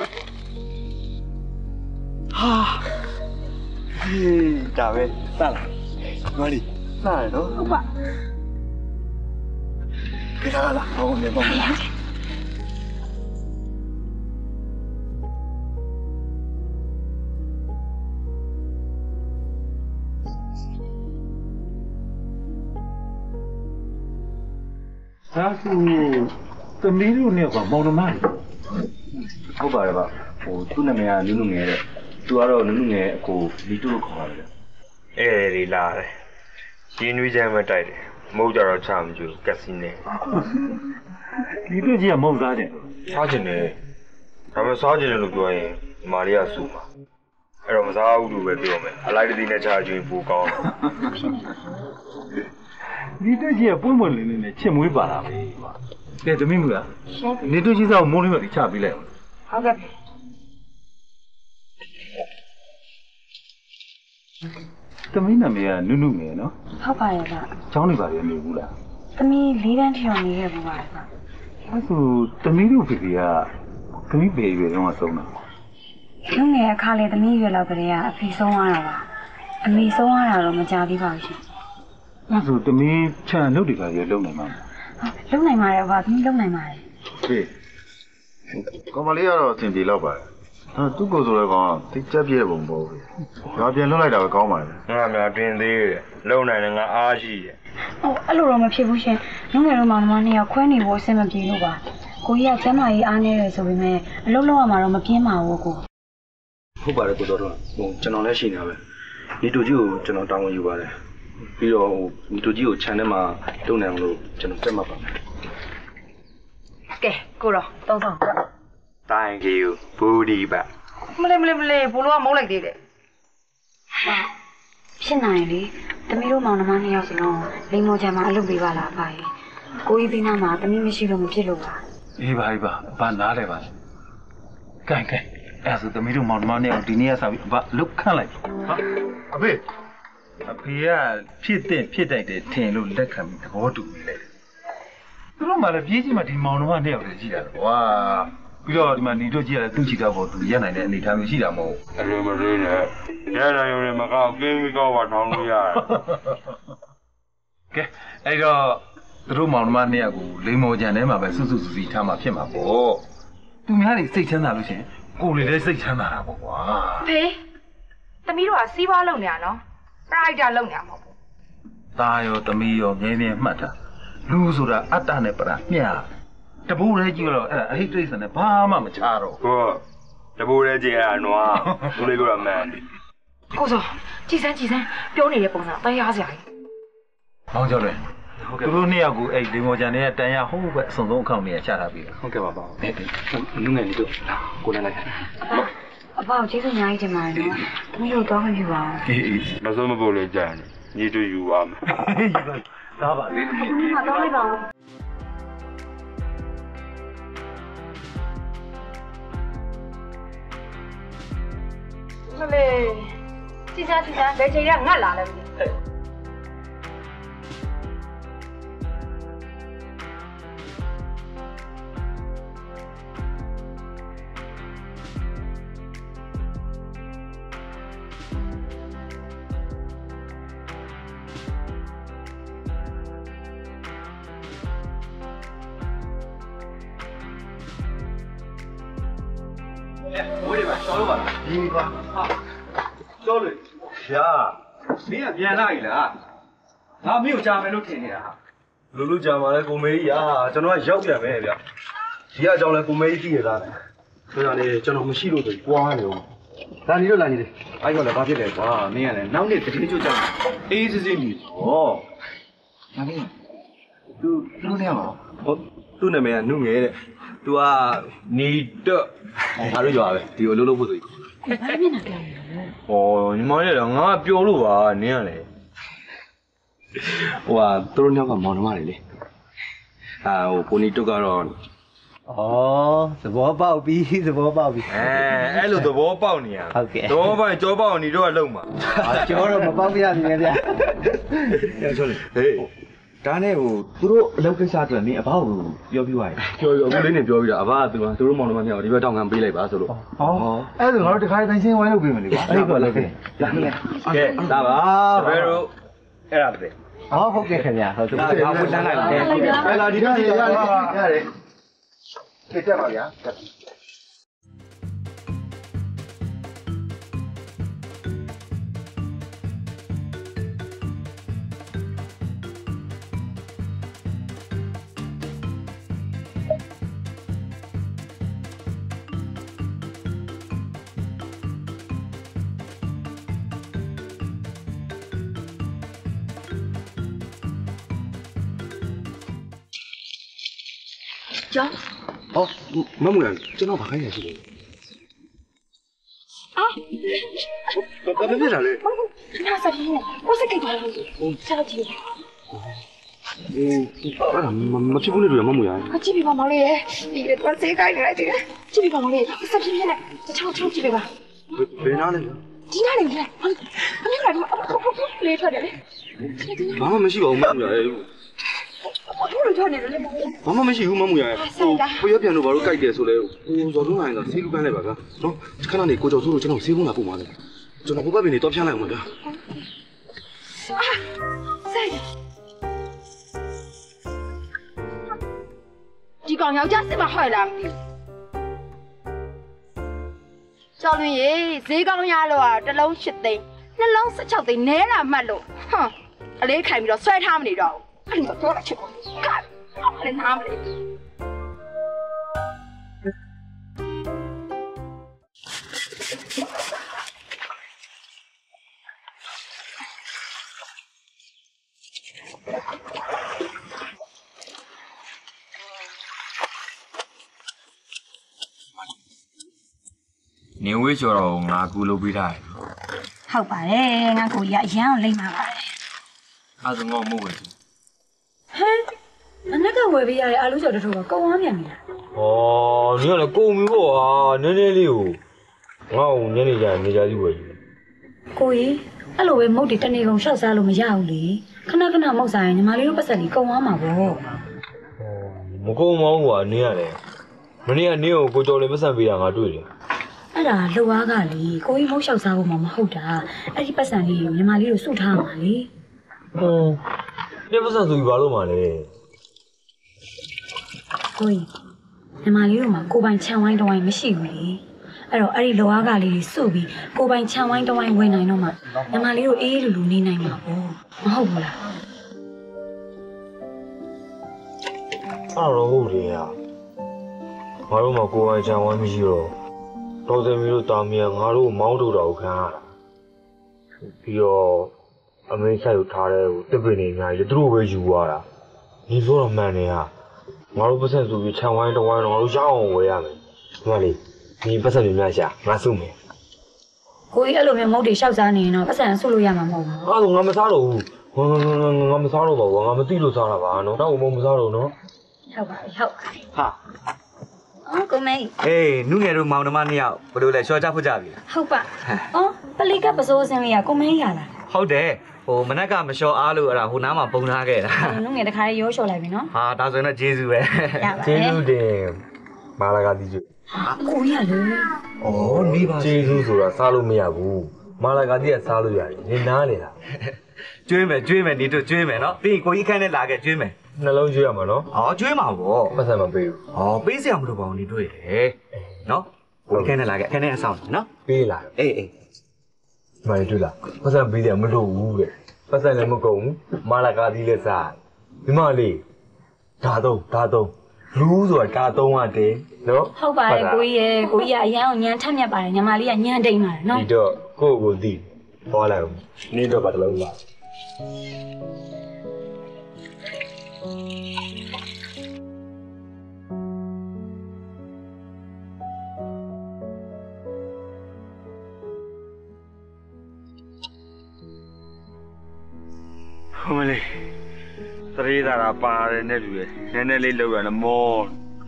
ဟာဟေးဒါပဲစလာမလီစရနော်ဟုတ်ပါကြည့်လာလာဟိုနေပါဦးဟာကူသမီးတို့နဲ့ကမောင်နှမဟုတ်ပါတယ်ဗျဟိုသူ့နာမည်ကနုနုငယ်တဲ့သူကတော့နုနုငယ်အကိုလီတူလို့ခေါ်ပါတယ်အဲဒီလာတယ်ရင်းနှွေးချမ်းမတိုက်တယ်မဟုတ်ကြတော့ချမကြဘူးကက်စီနဲလီတူကြီးကမဟုတ်သားတယ်စားချင်တယ်ဒါပေမဲ့စားချင်တယ်လို့ပြောရင်မာရီယာစုမှာအဲ့တော့မစားဘူးလို့ပဲပြောမယ်အလိုက်တည်းနဲ့ချာကျွေးဖို့ကောင်းဒီတက်ကြီးကပွင့်ပွင့်လင်းလင်းနဲ့ချစ်မွေးပါတာပဲကဲသမီးမလားနေတူကြီးစားကိုမိုးလေးမချပေးလိုက်ဟုတ်ကဲ့သမီးနာမည်ကနုနုငယ်နော်ဟုတ်ပါရဲ့ဗျကျောင်းနေပါရဲ့နေဘူးလားသမီးလေးတန်းထီအောင်နေခဲ့ဘူးပါဗျအဲ့ဆိုသမီးတို့ဖေဖေကသမီးပေရွယ်တော့ဆုံးတာလူငယ်အခါလေသမီးရွယ်လောက်ကလေးကအဖေဆုံးသွားတာပါအမေဆုံးသွားတာတော့မကြသေးပါဘူးရှင်အဲ့ဆိုသမီးခြံလုပ်တွေကရလုံနိုင်မှာလုံနိုင်ပါတယ်ဗျသမီးလုံနိုင်ပါတယ်ဟေးကောင်မလေးကတော့အဆင်ပြေတော့ပါတယ်ဟာသူ့ကိုယ်ဆိုလည်းကောင်တိတ်ကြက်ပြည့်ပုံပေါ့ငါပြန်လွတ်လိုက်တာပဲကောင်းပါလေငါများတွင်သေးတယ်လုံနိုင်တယ်ငါအားရှိတယ်ဟုတ်အဲ့လိုတော့မဖြစ်ဘူးရှင်လုံငယ်တို့မောင်နှမနှစ်ယောက်ခွဲနေဖို့အဆင်မပြေလို့ပါကိုကြီးကကျမ်းမာရေးအားနေတယ်ဆိုပေမဲ့အလုပ်လုပ်ရမှာတော့မပြင်းပါဘူးကိုဟုတ်ပါတယ်ကိုတော်တော်ဟိုကျွန်တော်လည်းရှိနေတာပဲဒီတူကြီးကိုကျွန်တော်တောင်းဝင်ယူပါတယ်ပြီးတော့ဟိုဒီတူကြီးကိုခြံထဲမှာတုံနေအောင်လို့ကျွန်တော်တက်မှတ်ပါမယ်ကဲကိုတော့သုံးဆောင် Thank you ဘူးဒီပါမလေးမလေးမလေးဘိုးလိုကမုန်းလိုက်သေးတယ်ဖြစ်နိုင်လေသမီးတို့မောင်နှမနှစ်ယောက်စလုံးလိမ္မောချမ်းမှာအလုပ်ပေးပါလားအဖေကိုကြီးပြီးနားမှာသမီးမရှိလို့မဖြစ်လို့ပါအေးပါအေးပါဘာနားလဲပါကဲကဲအဲ့ဆိုသမီးတို့မောင်နှမနှစ်ယောက်ဒီနေ့ကစားပြီးဘာလုတ်ခန့်လိုက်ဟာအဖေအဖေကဖြစ်တဲ့ဖြစ်တိုက်တယ်ထင်လို့လက်ခံပြီးသဘောတူနေလေသူတို့မှလည်းပြေးစီမှာဒီမောင်နှမနှစ်ယောက်တည်းကြည့်တာကွာပြီးတော့ဒီမှာနေတို့ကြည့်ရတယ်သူ့ချီတော့ပေါ်သူရက်နိုင်တဲ့အနေထားမျိုးရှိတာမဟုတ်အရင်မရင်းနဲ့ရက်နိုင်ရုံနဲ့မကောက်ကင်းပြီးကောက်ပါထောင်းလို့ရတယ်ကဲအဲ့တော့သူတို့မောင်နှမနှစ်ယောက်ကိုလိမ္မော်ကြံထဲမှာပဲစွတ်စွတ်စီထားမှာဖြစ်မှာပေါ့သူများတွေစိတ်ချမ်းသာလို့ရှင်ကိုယ်လည်းစိတ်ချမ်းသာတာပေါ့ကွာဖေးသမီးတို့ကစီးပွားလုပ်နေတာနော်ပရိုက်တာလုပ်နေတာမဟုတ်ဘူးသားရောသမီးရောငယ်ငယ်မှတ်တာလူဆိုတာအတ္တနဲ့ပရမျှတပူရဲကြည့်တော့အဲ့ဒါအဟိတ်တိတ်ဆန်နဲ့ဘာမှမချတော့ကိုတပူရဲကြည့်ရတာနွားသူလေးကတော့မှန်ကိုစောကြည်စမ်းကြည်စမ်းပြောနေတဲ့ပုံစံတရားစရာကြီးမောင်ကျော်လွင်သူတို့နှစ်ယောက်ကိုအဲ့လိမ္မော်ကြံတဲ့တန်ရဟိုးပဲအစုံဆုံးအခါနေရချထားပြီဟုတ်ကဲ့ပါပါဟဲ့နုငယ်လေးတို့ကိုလည်းလိုက်အဖေကျေးဇူးအများကြီးတင်ပါတယ်နော်သမီးတို့တော့ခွင့်ပြုပါဦးအေးအေးမစိုးမဖို့လေးကြံညီတို့ယူပါမယ်ယူပါသားပါလေသမီးကတော့လိုက်ပါဦးမလေးကြည်စမ်းကြည်စမ်းဘယ်ချိန်ကငတ်လာလဲမသိဝေးပါရှောင်းလို့ပါဒီပါဟာကျော်လို့ရှာမင်းကပြန်လာပြီလားငါမင်းကိုကြာမယ်လို့ထင်နေတာဟာလူလူကြာမှာလဲကိုမေကြီးရာကျွန်တော်ကရောက်ပြန်ပဲဗျဒီအကြောင်းလဲကိုမေကြီးသိရသားတယ်ဆိုတော့လေကျွန်တော်မရှိလို့ဆိုပွားနေဦးဒါနေလို့လာနေတယ်အဲ့တော့လည်းဘာဖြစ်လဲကွာမင်းကလည်းနောက်နေ့တတိကျကြောက်အေးစစ်စစ်နေဟောဒါမင်းသူလူနေရောဟုတ်သူ့နာမည်ကနုငယ်တဲ့သူကနီတော့ငါတို့ရွာပဲဒီကိုလှုပ်လှုပ်ဖို့ဆိုပြီးဘာမျက်နှာပြောနေလဲ။ဩညီမလေးတော့ငါပျော်လို့ပါနင်းရလေ။ဟိုဟာသူတို့ညောက်ကမောင်နှမတွေလေ။အာဟိုကိုနီတုတ်ကတော့ဩသဘောပေါက်ပြီသဘောပေါက်ပြီအဲအဲ့လိုသဘောပေါက်နေရဟုတ်ကဲ့သဘောပေါက်ကြောပေါက်နေတော့ကလုံမှာကျောတော့မပေါက်ပြရဘူးလေဗျာပြောချောလေဟေးဒါနဲ့ဟိုသူတို့အလုပ်ကိစ္စအတွက်မင်းအဘကိုပြောပြသွားရင်ပြောပြောအခုလေးနေပြောပြီးတော့အဘကသူကသူတို့မောင်နှမနှစ်ယောက်ဒီဘက်တောင်းခံပေးလိုက်ပါဆိုလို့ဟောအဲ့ဒါငါတို့တခါတိုင်းချင်းဝိုင်းလုပ်ပေးမယ်လေကွာအဲ့ဒါလည်းကဲလာမလဲကဲလာပါဘယ်လိုအဲ့ဒါပဲဟောဟုတ်ကဲ့ခင်ဗျာဟုတ်ကဲ့ဒါကဘုန်းတန်းလိုက်တယ်အဲ့ဒါဒီကစီရတယ်ရတယ်ကဲတက်ပါဗျာကျော်ဟောမမူရကျွန်တော်ဘာခိုင်းရရှိလဲအာဘာဖြစ်နေတာလဲနားစားနေကိုစကိတ်ပါလို့စားကြည့်အေးအဲ့ဒါမဖြစ်ဘူးလေတို့မမူရအကြည့်ပြပါမလေးဒီတော့စေးခိုင်းနေလိုက်တယ်ကြည့်ပြပါမလေးဆက်ပြင်းပြလိုက်ချောင်းချောင်းကြည့်ပြပါဘယ်နားလဲဒီနားလေလေအမေကတော့လေးထွက်တယ်လေဘာမှမရှိပါဘူးမမူရဘာလို့ထွက်နေလဲဘာမှမရှိဘူးမမူရဟိုဖျော်ပြန်လို့ဘာလို့ကြိုက်တယ်ဆိုလဲကိုဇော်တွန်းနိုင်တော့ဆေးလူပန်းလိုက်ပါဗျာနော်ခဏနေကိုကျော်စိုးလို့ကျွန်တော်ဆေးဖို့လာပို့ပါလေကျွန်တော်ဘုဘပင်နေတော့ဖြန်းလိုက်အောင်ဗျာဆိုင်ဒီကောင်ယောက်ျားစစ်မဟွဲလားမသိဘူးကျော်လွင်ရေဈေးကောင်းရလို့อ่ะတစ်လုံး၈သိန်းနှလုံး၁၆သိန်းနဲတာမှတ်လို့ဟမ်အလေးခိုင်ပြီးတော့ဆွဲထားမနေတော့ဘူးအဲ့ဒါတော့ပြောလိုက်ချင်ပါကဲအဲ့နားမလေးနေဝေးကျော်တော့ငါကူလုပ်ပေးထားတယ်ဟုတ်ပါတယ်ငါကိုရအရန်ကိုလိမ့်ပါပါတယ်အဲ့ဒါငေါ့မို့ပဲဟမ်မနက်ကဝယ်ပေးရတဲ့အာလူးကျော်တစ်ထုပ်ကကောင်းသွားမြန်ပြီလားဩနင်ကလည်းကုန်ပြီပေါ့ဟာနည်းနည်းလေးကိုငါ့ကိုညနေကျနေကြစီဝယ်ယူကိုကြီးအဲ့လိုပဲမုတ်တွေတနေကုန်ရှောက်စားလို့မရဘူးလေခဏခဏမုတ်စားရင်ညီမလေးတို့ပတ်စံလေးကုန်သွားမှာပေါ့မကုန်မအောင်ကွာနင်းရတယ်မနေ့ကနင်းကိုကိုကျော်လေးပတ်စံပေးတာငါတွေ့တယ်အဲ့ဒါလှုပ်အားကလေကိုကြီးမုတ်လျှောက်စားဖို့မှမဟုတ်တာအဲ့ဒီပတ်စံလေးကိုညီမလေးတို့စုထားမှာလေဟွန်းဒီပတ်စံဆိုပြီးဘာလို့မှလဲကိုကြီးညီမလေးတို့မှာကိုပိုင်ခြံဝိုင်းတစ်ဝိုင်းမရှိဘူးလေအဲ့တော့အဲ့ဒီလှုပ်အားကလေးတွေစုပြီးကိုပိုင်ခြံဝိုင်းတစ်ဝိုင်းဝင်နိုင်တော့မှညီမလေးတို့အေးအေးလူလူနေနိုင်မှာပေါ့မဟုတ်ဘူးလားအဲ့တော့ဟုတ်တယ်ဟာငါတို့မှကိုယ်ပိုင်ချံဝိုင်းမရှိတော့တော်စင်မီတို့တာမီးကငါတို့မောင်းထုတ်တာကိုခံရတာပြီးတော့အမေဆိုင်ကိုထားတဲ့ဟိုတစ်ပင်နေအများကြီးသူတို့ပဲယူသွားတာဒီဆိုတော့မှန်နေဟာငါတို့ပတ်စံဆိုပြီးခြံဝိုင်းတစ်ဝိုင်းတော့ငါတို့ရအောင်ဝယ်ရမယ်ဒီမလေးဒီပတ်စံတွေများရှာငါစုမယ်ကိုကြီးအဲ့လိုမျိုးမုတ်တွေလျှောက်စားနေရင်တော့ပတ်စံဆုလို့ရမှာမဟုတ်ဘူးအဲ့ဒါငါမစားတော့ဘူးငါငါငါငါမစားတော့ပါဘူးငါမသိလို့စားတာပါနော်တော့မမစားတော့နော်ဟုတ်ပါပြီဟုတ်ဟာအော်ကိုမေးအေးနုငယ်တို့မောင်နှမနှစ်ယောက်ဘယ်လိုလဲရှော့ချဖို့ကြပြီဟုတ်ပါအော်ပလီကပစိုးစင်းလေးကကိုမေးရလားဟုတ်တယ်ဟိုမနက်ကမလျှော့အားလို့အဲ့ဒါဟိုနားမှာပုံထားခဲ့တာနုငယ်တခါလေးရိုးလျှော်လိုက်ပြီနော်ဟာဒါဆိုရင်တော့ကျေးဇူးပဲကျေးဇူးတင်မာလာကတိကျကိုကြီးရလေဩနေပါကျေးဇူးဆိုတာစားလို့မရဘူးမာလာကတိကစားလို့ရတယ်နင်နားလေလားကျွေးမယ်ကျွေးမယ်နေတို့ကျွေးမယ်နော်ပြီးရင်ကိုကြီးခန်းနဲ့လာခဲ့ကျွေးမယ်နှလုံးကျွေးရမှာနော်အော်ကျွေးမှာပေါ့ပတ်စံမပေးဘူးဟောပေးစရာမလိုပါဘူးနေတို့ရဲ့နော်ကိုကြီးခန်းနဲ့လာခဲ့ခန်းနဲ့အဆောင်နော်ပေးလားအေးအေးမိုင်းတွေ့လားပတ်စံပေးတယ်မလို့ဘူးတဲ့ပတ်စံလည်းမကုန်ဘူးမာလာကတိလည်းစားဒီမလေးဒါတော့ဒါတော့လူဆိုတာဒါတော့ရတယ်နော်ဟုတ်ပါတယ်ကိုကြီးရဲ့ကိုကြီးကအရန်ကိုညံထက်မြက်ပါတယ်ညီမလေးကညံတိတ်ပါတယ်နော်ဒီတော့ကိုယ့်ကိုသိဟောလိုက်နေတော့ပါတလုံးပါဟိုမလေးသတိသာတာပါတယ်နဲ့တူတယ်နည်းနည်းလေးလောက်ရတယ်မော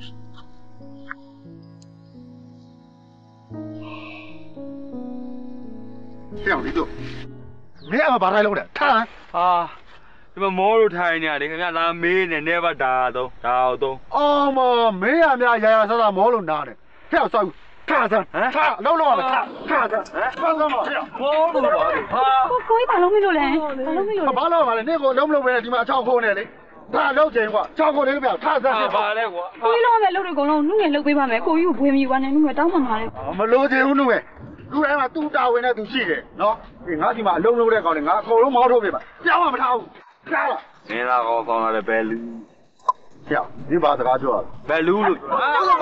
ပြောင်းလေးတို့မင်းအမဘာထိုင်လုံးလဲထားဟာဒီမှာမောလို့ထိုင်နေရတယ်ခင်ဗျလာမေးနေနေပါဒါတော့ဒါတော့အော်မမင်းရများရာရာဆဆမောလို့နားတယ်ဖျောက်ဆောက်ထားစမ်းထားအလုံးလုံးရမယ်ထားထားစမ်းထားစမ်းပါဖျောက်မောလို့ပါဟာကိုကိုကြီးဘာလို့မလို့လဲဘာလို့မလို့လဲဘာလို့ပါလဲနေကိုလုံးမလုံးပဲဒီမှာအချောက်ခိုးနေလေဒါလောက်ချိန်ကွာချောက်ခိုးလေးပြောက်ထားစမ်းဟာပါလဲကွာကိုကြီးလုံးမယ်လို့တွေအကုန်လုံးနုငယ်လုတ်ပေးပါမယ်ကိုကြီးကိုဘွေမြူပါနဲ့နုငယ်တောင်းပန်ပါလေမလို့ချင်ဘူးနုပဲသူ့ထဲမှာသူ့တာဝန်နဲ့သူရှိတယ်နော်ဒီငါဒီမှာအလုံးလုံးတဲ့ကောင်တွေငါအကုန်လုံးမောထုတ်ပေးပါပြောင်းမှမထားဘူးကြားလားနင်းလာကောကောင်းလာတယ်ဘယ်လူဖျောက်ဒီဘာစကားပြောရလဲဘယ်လူလို့ဟာဟို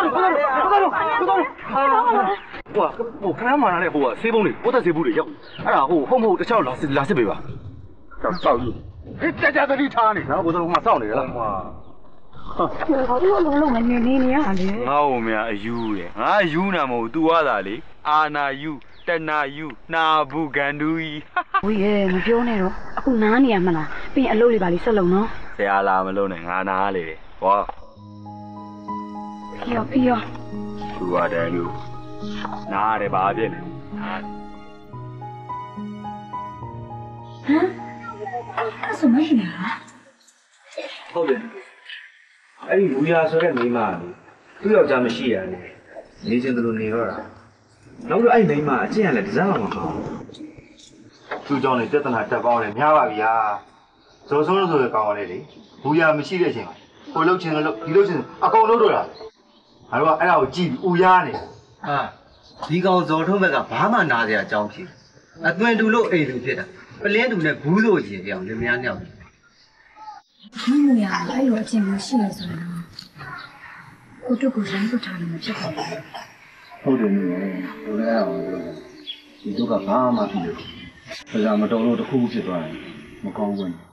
ဟိုခဏမှလာတဲ့ဟိုကဆေးပုံးတွေပိုးသက်ဆေးဘူးတွေရောက်အဲ့ဒါဟိုဟုတ်မဟုတ်တခြားလာလာစစ်ပေးပါစောက်စောက်ယူဟိတကြသတိထားနေနော်ဘိုးတော်ကမှစောင့်နေရလားဟာဘာလို့လုံးလုံးမနေနေနေရလဲငါ့ကိုမြအယူရယ်ငါယူနာမဟုတ် तू ရတာလေအာနာယူတနာယူနာဘူးဂန်ဒူကြီးကိုကြီးရဲ့မပြောနဲ့တော့အခုနားနေရမလားပြီးရင်အလုပ်လေးပါလေးဆက်လုံးနော်ဆရာလာမလို့နဲ့ငါနားလေတယ်ဟောပြီးရောပြီးရောသူရတယ်လူနားရတယ်ဘာဖြစ်လဲနားဟမ်အဲ့ဆိုမရှိနေလားဟုတ်တယ်အဲ့ဒီဝီယာဆိုတဲ့မိန်းမကသူ့ယောက်ျားမရှိရတယ်နေချင်းတို့နေတော့တာနောက်တော့အဲ့မိန်းမအကျင့်ရလဲဒီစားမှမဟုတ်သူ့ကြောင့်လေပြဿနာတက်ပေါင်းနေများပါဗျာဇော်ဆုံးလို့ဆိုရကောင်းပါလေလေဝီယာမရှိတဲ့အချိန်မှာဟိုလှုပ်ချင်လို့ဒီလှုပ်ချင်အကုန်လုံးတော့တာငါတို့ကအဲ့ဒါကိုကြည့်ပြီးဦးရားနေဟာဒီကောင်ဇော်ထုံးဘက်ကဘာမှနားစရာအကြောင်းဖြစ်အသွင်တူလို့အိမ်သူဖြစ်တာပလင်းတူနဲ့ဘူးဆိုရင်ကြောင်လင်မယားနှစ်ယောက်မမရအဲ့လိုအချင်းမရှိရဆိုတော့ကိုတို့ကိုရိုင်းပထားလို့မဖြစ်ပါဘူးဟုတ်တယ်နော်ဘယ်လဲအောင်ဒီတို့ကဘာမှမဖြစ်ဘူး။ဒါကမတော်လို့တစ်ခုဖြစ်သွားတယ်မကောင်းဘူး။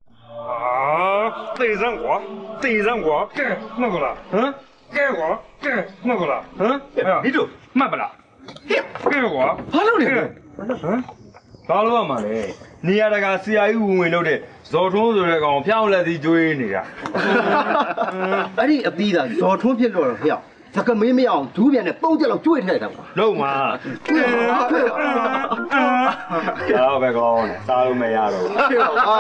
သေစမ်းကွာသေစမ်းကွာကဲမှတ်ပါလားဟမ်ကဲကွာကဲမှတ်ပါလားဟမ်ဒီတို့မှတ်ပါလားကွာဘာလုပ်နေလဲဟမ်ဘာလို့ရမှာလဲနေရတကာဆရာကြီးဝင်ဝင်လုပ်တဲ့ဇော်ထွန်းဆိုတဲ့ကောင်ဖျောင်းလက်စီကျွေးနေတာအဲ့ဒီအပြီးသားဇော်ထွန်းဖြစ်လို့တော့ဖျောက်စကမေးမရအောင်ဒူးပြန်နဲ့သုံးချက်လောက်ကျွေးထည့်တာကွာလုံးမှာရောပဲကောင်းတယ်စားလို့မရတော့ဘူးအာ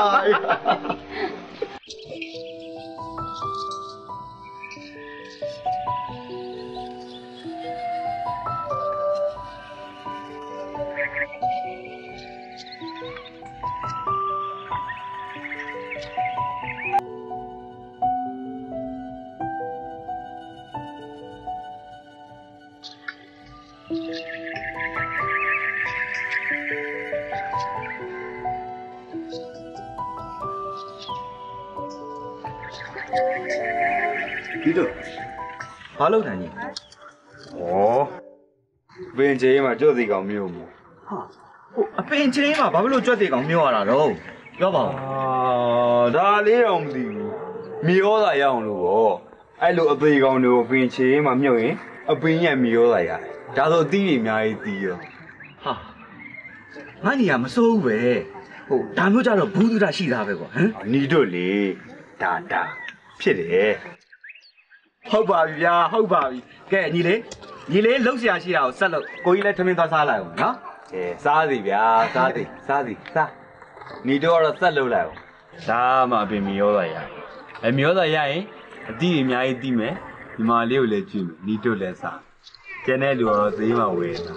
ဒီတော့ဘာလုပ်နိုင်ကြီးဩပင်ချေးမှာကြွစီကောင်မျိုးမို့ဟာဟိုအပင်ချင်းမှာဘာဖြစ်လို့ကြွက်သေးကောင်မျိုးရတာတော့ပြောပါဦးအာဒါလေးတော့မသိဘူးမြေဩသာရအောင်လို့ပေါ့အဲ့လိုအသေးကောင်တွေကိုပင်ချေးမှာမြုပ်ရင်အပင်ရဲ့မြေဩသာရတယ်ဒါဆိုအသီးတွေအများကြီးသီးရောဟာငါညီကမစိုးဘူးပဲဟိုဒါမျိုးကြတော့ဘူးသူတာရှိသားပဲကွာဟမ်နီတို့လေဒါဒါဖြစ်တယ်ဟုတ်ပါပြီဗျာဟုတ်ပါပြီကဲညီလေးညီလေးလှုပ်ရှားရှိတာကိုဆက်လို့ကိုကြီးလည်းထမင်းသွားစားလိုက်အောင်နော်အဲစားစီဗျာစားစီစားစီစားနီတို့ကတော့ဆက်လုပ်လိုက်အောင်စားမှအပင်မြေဩသာရအဲမြေဩသာရရင်အသီးတွေအများကြီးသီးမယ်ဒီမာလေးကိုလည်းကျွေးမယ်နီတို့လည်းစားကျန်တဲ့လူကတော့ဈေးမှာဝယ်တာ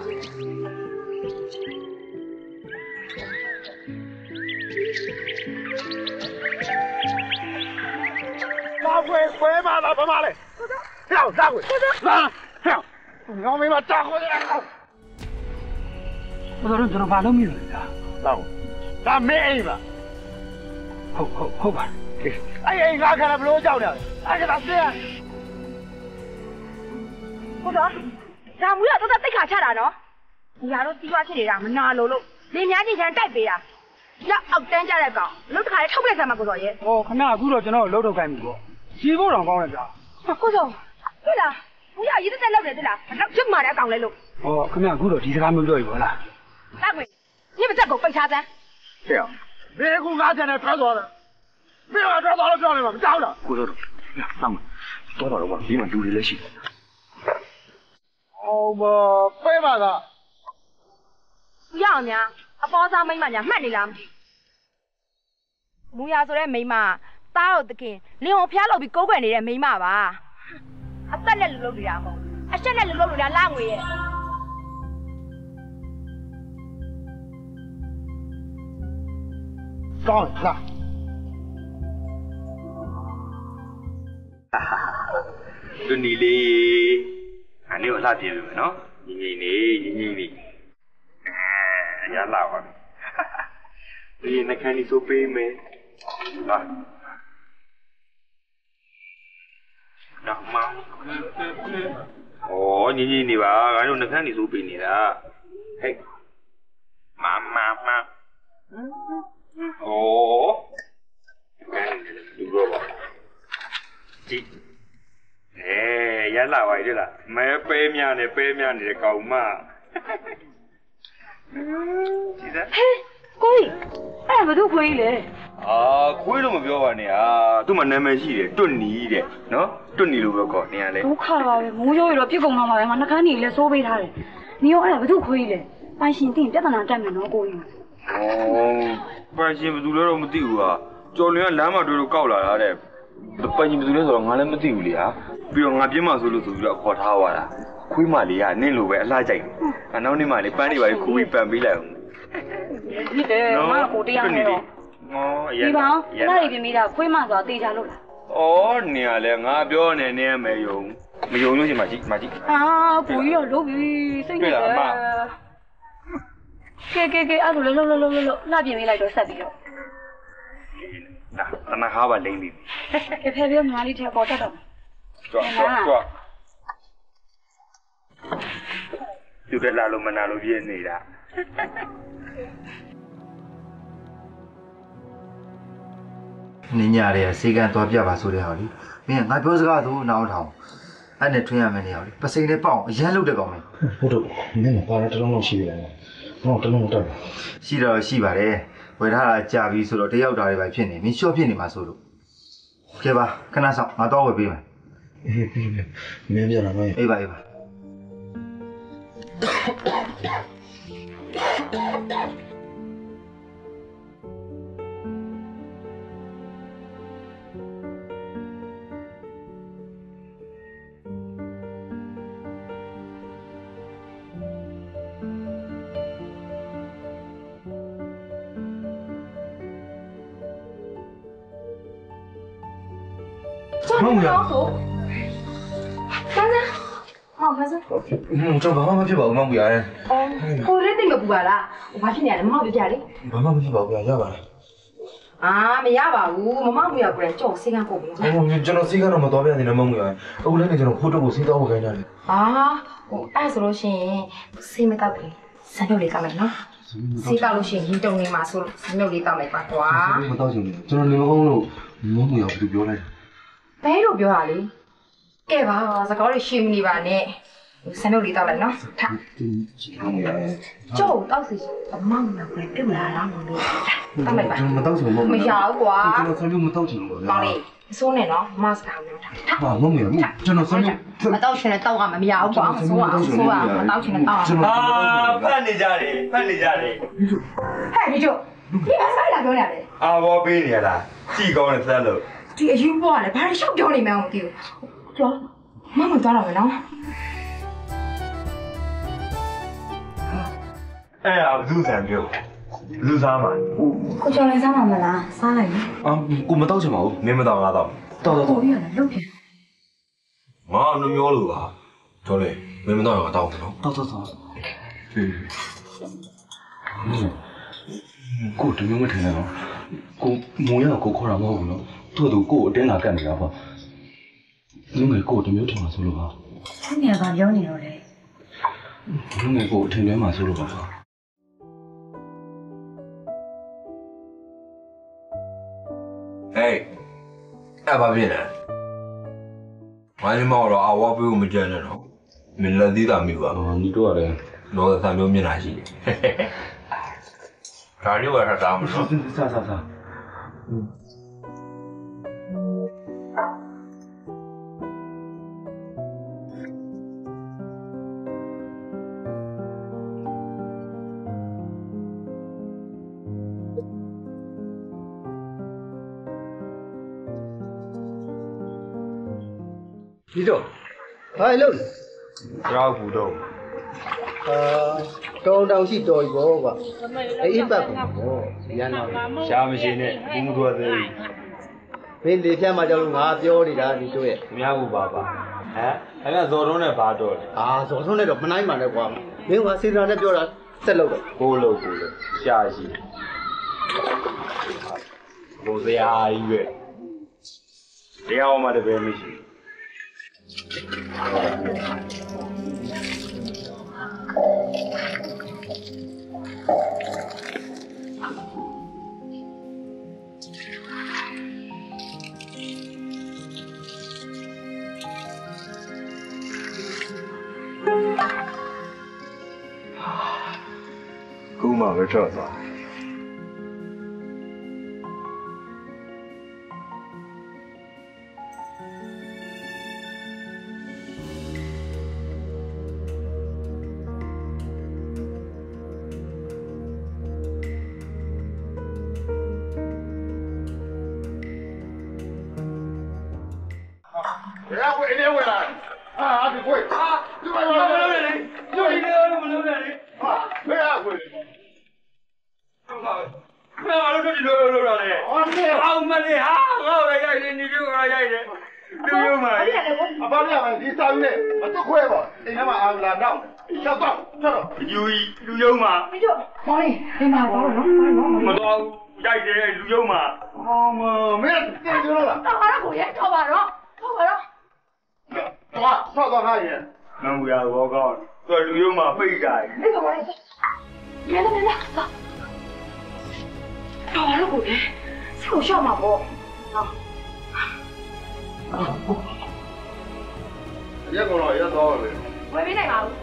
လာခွေခွေးมาလားဘာမှလဲဟဲ့လာခွေလာဟဲ့ငေါမင်းမတာခွေရအောင်ဘယ်တော့ကျွန်တော်ဘာလုပ်မိလဲလားတော့ဒါမင်းအိမ်ပါဟုတ်ဟုတ်ဟုတ်ပါအဲ့အိမ်ငါခါလည်းဘလို့ကြောက်နေအဲ့ကတည်းကဟုတ်တော့ဒါမူရတော့တိတ်ခါချတာနော်ဒီဟာတော့တီးွားဖြစ်နေတာမနာလို့လို့လင်းများချင်းချမ်းတိုက်ပေးတာလက်အောက်တန်းကြတဲ့ကောင်လုတ်ခါလေးထုတ်လိုက်စမ်းမှာကိုစော်ရဲ့ဟောခဏအခုတော့ကျွန်တော်လှုပ်ထုတ်ခိုင်းပြီပေါ့ရှင်းဖို့တော့ကောင်းတယ်ဗျာကိုစော်ဟုတ်လားမူရရေးတက်လောက်တယ်သိလားလောက်ချစ်မာတဲ့အကောင်လေးလို့ဟောခဏအခုတော့ဒီစကားမျိုးပြောပြီဗောလားတောက်ဝင်ညမဆက်ကိုပိတ်ထားစမ်းဟဲ့ဘယ်ကူငါးချန်နဲ့ထွက်သွားတယ်ဘယ်ကထွက်သွားလို့ပြောနေမှာမကြောက်လားကိုစော်ဆောင်းတော့တော့ဘာဒီမှာလူတွေလည်းရှိတယ်အော်မပဲပါလားရအောင်များအပေါ်စားမိမညာမှတ်နေလားမသိမူရဆိုတဲ့မိမသားတို့တခင်လင်းအောင်ဖျားလို့ပြီးကိုးကွယ်နေတဲ့မိမပါအသက်နဲ့လူလုပ်နေတာမဟုတ်အချက်နဲ့လူလုပ်နေတာလာငွေရဲ့ကောင်းလားလူနီလေးအနည်းကိုလှပြင်းပြီမယ်နော်ညီညီလေးညီညီလေးအဲရလာပါဒီနှခမ်းလေးဆိုပေးမယ်ဟာတော့မဩညီညီနေပါငါတို့နှခမ်းလေးဆိုပေးနေတာဟဲ့မမမဩဒီဘောပါကြည့်အဲရလာပါပြီလားမဲပဲမြနဲ့ပဲမြနေတဲ့ကောင်မကြည့်စမ်းဟဲ့ကိုကြီးအဲ့ဘာလို့ခွေးလဲအာခွေးလို့မပြောပါနဲ့ဟာသူ့မှာနာမည်ရှိတယ်တွတ်နီတဲ့နော်တွတ်နီလို့ပဲခေါ်နေရလဲဒုက္ခပါပဲမိုးရိုးရောပြစ်ကုန်တော့မှာပဲငါနှကန်းနေလဲစိုးပေးထားတယ်နေရောအဲ့ဘာလို့ခွေးလဲပိုင်ရှင်တင်ပြဿနာတက်မယ်နော်ကိုကြီးဩပိုင်ရှင်ဘယ်သူလဲတော့မသိဘူးဟာကျော်လွင်ကလမ်းမှာတွေ့လို့ကောက်လာတာတဲ့ပိုင်ရှင်ဘယ်သူလဲဆိုတော့ငါလည်းမသိဘူးလေဟာပြီးတော့ငါပြင်းမှဆိုလို့ဆိုပြီးတော့ခေါ်ထားသွားတာခွေးမလေးကနင့်လိုပဲအလှကြိုက်တယ်ငါနောက်နေ့မှလေပန်းတွေပါခူးပြီးပန်ပေးလိုက်အောင်ဒီတဲ့ငါကိုတရားနေတော့ဩရဒီပါအဲ့ဒါတွေပြင်ပြီးတာခွေးမဆိုတာတေချာလို့လားဩနေရလဲငါပြောနေနေမယ်ယုံမယုံလို့ရှိမှကြည့်မှကြည့်ဟာဘူကြီးတော့လုပ်ပြီစိတ်နေတယ်ကဲကဲကဲအဲ့ဒါလို့လို့လို့လို့လို့လှပြင်ပေးလိုက်တော့ဆက်ပြီးတော့ဒါတနခါပါလိမ့်ပြီကဲဖဲပြောညီမလေးထဲပေါ်တက်တော့ကြွကြွကြွသူကလာလို့မနာလို့ပြင်းနေတာနင်းညာတဲ့စေကန်သွားပြပါဆိုတဲ့ဟာလေမင်းငါပြောစကားသို့နောင်းထောင်အဲ့နဲ့ထွင်းရမယ်နေရောလေပစိန်လေးပေါ့အရန်လုတ်တဲ့ကောင်ပဲဟုတ်တော့နင်းမပါတော့တလုံးလုံးရှိပြီလားတော့တလုံးလုံးတော့ရှိတော့ရှိပါတယ်ဝယ်ထားတာကြာပြီဆိုတော့တယောက်တာတွေပဲဖြစ်နေမင်းရှော့ဖြစ်နေမှာဆိုလို့ကဲပါခဏဆောင်ငါတော့ဝယ်ပေးမယ်အေးပြီးပြီမင်းပြန်လာမယ်အေးပါအေးပါမမရဆိုဆန်းဆန်းဟောမဆန်းကျွန်တော်ဘာမှမဖြစ်ပါဘူးမမရရဲ့အော်ကိုလေးတိတ်မပူပါလားဘာဖြစ်နေရလဲမမပြပြလေဘာမှမဖြစ်ပါဘူးရပါလားအာမရပါဘူးမမပူရကိုယ်ကြောက်စေးကန်းပို့ပြီကျွန်တော်စေးကတော့မတော်ပြန်နေတော့မမရအခုလည်းကျွန်တော်ဖိုးတော့ကိုစေးတော့ခိုင်းရတယ်ဟာဟိုအဲ့ဆိုလို့ရှိရင်စေးမတောက်ဘူးစံမြုပ်လေးတောက်လိုက်နော်စေးတောက်လို့ရှိရင်ရင်တုံနေမှာဆိုလို့စံမြုပ်လေးတောက်လိုက်ပါကွာမတောက်ချင်ဘူးကျွန်တော်နေမကောင်းလို့မမရဘူးပြောလိုက်ဘဲလို့ပြောတာလေကဲပါစကားလေးရှင်းမနေပါနဲ့စံမြုပ်လေးတောက်လိုက်နော်ထကျိုးတောက်စီအမောင်နဲ့ပြုတ်လာလားမလို့တောက်လိုက်ပါမတောက်ချင်ဘူးမရဘူးကွာကျွန်တော်စံမြုပ်မတောက်ချင်ဘူးပေါ့လေအစိုးနဲ့နော်မတ်စတာမျိုးထားဟာမမရဘူးကျွန်တော်စံမြုပ်မတောက်ချင်တဲ့တောက်ကမမရဘူးကွာဆိုးအောင်ဆိုးအောင်မတောက်ချင်တဲ့တောက်ကဟာဖတ်နေကြတယ်ဖတ်နေကြတယ်ဟဲ့ဒီကျိုးဒီအစားလာပြောရတယ်အာဘောပေးနေရလားကြည်ကောင်းတဲ့သက်လို့ဒီအယူပေါ်ကလည်းဘာလို့ရှောက်ပြောနေမှန်းမသိဘူးကျော်မမသွားတော့မယ်နော်အဲ့ဒါဘယ်သူဆန်ပြောဘယ်သူစားမှာကိုကျော်လည်းစားမှာမလားစားလိုက်လေအာကိုမတော့ချင်ပါဘူးမင်းမတော့ငါတော့တော်တော်ကိုရလည်းလုတ်ပြန်ငါနှမျိုးလို့ပါကျော်လေမင်းမတော့ငါတော့နော်တော်တော်တော်ဟေးကိုတမျိုးမထင်နဲ့နော်ကိုမုံရကိုခေါ်တာမဟုတ်ဘူးနော်သူ့သူကိုအတင်းလာကတ်နေတာပေါ့လူငယ်ကိုတမျိုးထင်မှာဆိုလို့ပါသူငယ်ကပြောနေတော့လေလူငယ်ကိုအထင်ထဲမှာဆိုလို့ပါဟေးအဲ့ဘာဖြစ်လဲဘာလို့မတော့အဝါပေးကိုမကြမ်းနဲ့တော့မင်းလက်သေးတာမျိုးပါနီတော့ရတယ်တော့ဆံမျိုးမျက်နှာရှိတယ်ဒါလေးဝယ်ထားတာမလို့စားစားစားဒီတော့ဘာလို့ကြောက်ဘူးတော့အာတောင်းတောင်းရှိတော်ပြီပေါ့ကွာအေးပတ်ပေါ့ရန်တော့ရှားမရှိနဲ့ဘူးမထွက်သေးဘူးမင်းလေဖြတ်မှကြောက်လို့ငါပြောနေတာဒီတို့ရဲ့မရဘူးပါပါဟမ်အဲ့ဒါဇော်တွန်းနဲ့ဘာတော့လဲအာဇော်တွန်းနဲ့တော့မနိုင်ပါနဲ့ကွာမင်းကစေတနာနဲ့ပြောတာဆက်လို့တော့ကိုလို့ကိုလို့ရှားရှိဘိုးစရာကြီးပဲတရားမှတပည့်မရှိကူမှပဲထွက်သွားယူလူယုံမှာမကျော်မောင်လေးဒီမှာတော့နော်မတော်ရိုက်တယ်လူယုံမှာအော်မမင်းတင်ကြလို့လားတော့ဟာကိုရဲထောက်ပါတော့ထောက်ပါတော့ဟာဆောက်တော့ဟာရဲ့မမူရဘောကောင်းသူလူယုံမှာပိတ်ကြတယ်ဒီကောင်လေးမဲမဲမဲတော့တော့ကိုရဲဆောက်ရှောက်မှာပေါ့နော်ရက်ကုန်တော့ရက်သွားပါမယ်ဝယ်ပေးနိုင်ပါဘူး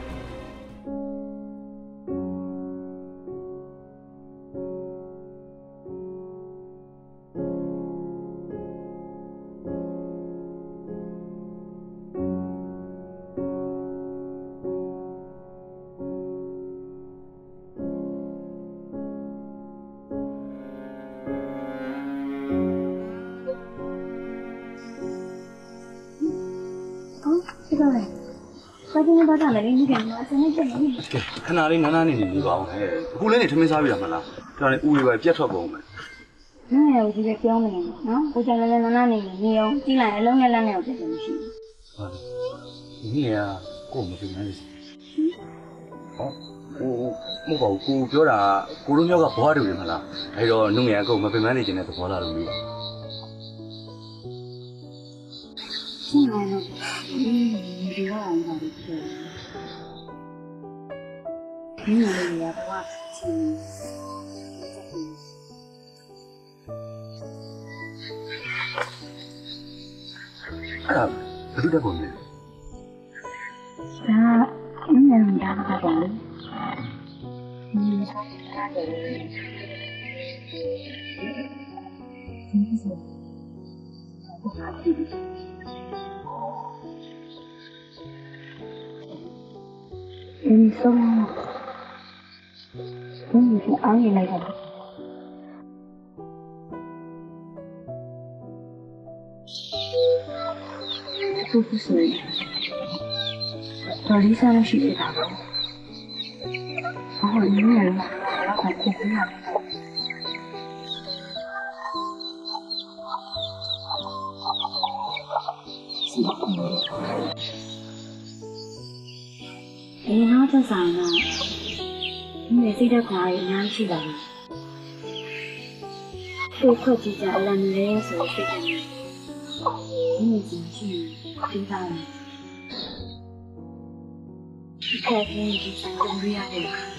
ဘာလို့ဘာသာလဲနေကြမှာစနေကြနေခဏလေးနားနားနေနေပါအောင်ဟဲ့အခုလည်းနေထမင်းစားပြရမှာလားဒါနဲ့ဦးလေးပဲပြတ်ထွက်ကုန်မယ်နင်းရဦးဒီပဲပြောမနေနဲ့နော်ကိုကြလည်းလည်းနားနားနေနေအောင်ကြည့်လိုက်အလုံးနဲ့လက်နဲ့တော့ပြည့်စုံရှိဟုတ်တယ်ဒီကကိုမပြောနိုင်ဘူးဟောဟိုမဟုတ်ပါဘူးကိုပြောတာကိုတို့မျိုးကဘွားတူတယ်မလားအဲတော့နှုတ်ငယ်အကုန်မပင်ပန်းနေခြင်းတဲ့သဘောလားလို့ပြောရှင်းလိုက်တော့ဒီလိုအောင်ပါလို့ပြောဒီလိုလေးကဘွားချင်းအဲ့ဒါဘယ်လိုတက်ကုန်လဲဒါအင်းလည်းဒါကပါလေဒီစားရတယ်ဒီစားဘာဖြစ်လဲဒီဆုံးဘယ်လိုအားရလိုက်တာ不不是，到离山的是最大的。然后你们人嘛，老快过不了。什么鬼？你那这啥呢？你每次在家里哪去的？对科技家人类是非常。你已经去知道了，一开始已经想跟瑞亚的，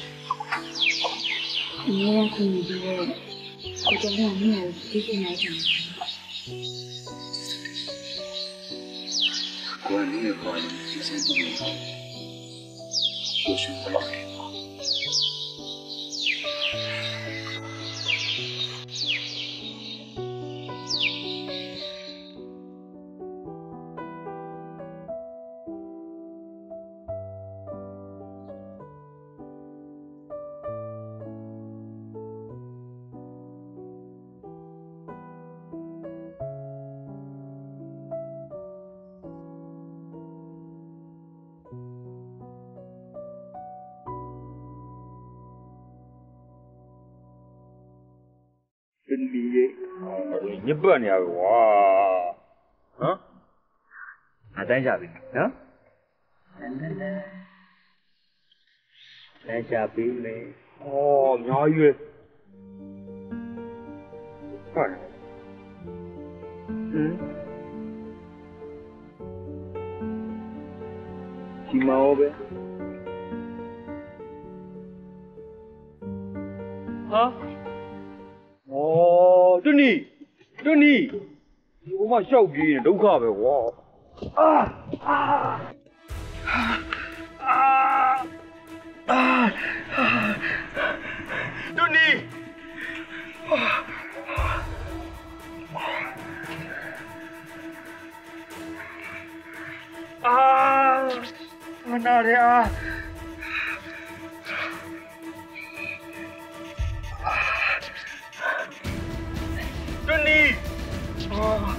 你也听你的，我觉得没有对你来讲。 我没有考虑第三种，我选不了。 ညစ်ပတ်နေရပြီကွာဟမ်အတိုင်းကြပြီနော်လဲကြပြီလေဩအများကြီးပဲဟုတ်ဟမ်ဒီမောပဲဟာဩတွနီတွနီဒီဘုမရှောက်ပြေးရင်ဒုက္ခပဲကွာအာအာအာအာတွနီအာမနာရအာတွနီအာ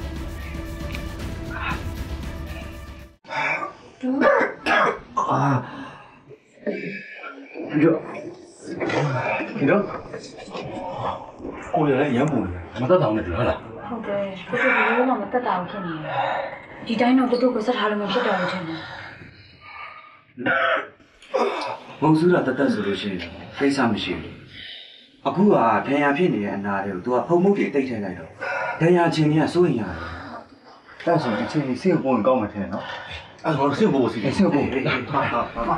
ဒီတော့ဒီတော့ကိုရလည်းရမ်းပူနေမသက်တောင်းနဲ့တွေ့ဟုတ်လားဟုတ်တယ်ကိုတို့ဒီလိုမှမတက်တာဘူးဖြစ်နေတယ်ဒီတိုင်းတော့ကိုတို့ကိုစက်ထားလို့မဖြစ်တော့ဘူးထင်တယ်မုံစုတာတက်တက်ဆိုလို့ရှိရင်ကိစ္စမရှိဘူးအခုကဒဏ်ရာဖြစ်နေတဲ့အနာတွေကို तू ကဖုံမုတ်တွေတိတ်ထဲလိုက်တော့ဒဏ်ရာချင်းကြီးကစိုးရင်ရတယ်အဲ့ဆိုဒီချင်းကြီးစိတ်ပုံကောင်းမှထင်နော်အဲ့တော့စိတ်ပုံစီစိတ်ပုံဟာဟာဟာ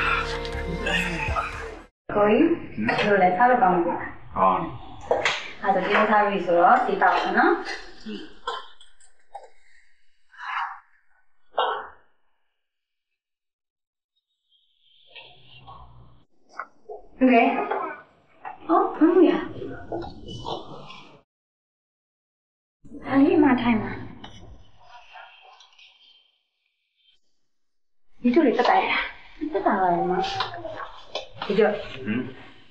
ကိုကြီးတို့လည်းစားလို့ကောင်းပြီလားဟောအားဆိုဒီလိုထားပြီဆိုတော့ဒီတောက်နော်ဟုတ်ကဲ့ဟောဘာလို့ရအလေးမထိုင်မှာဒီတို့လေးတက်တယ်တက်တာပါမဒီတို့ဟမ်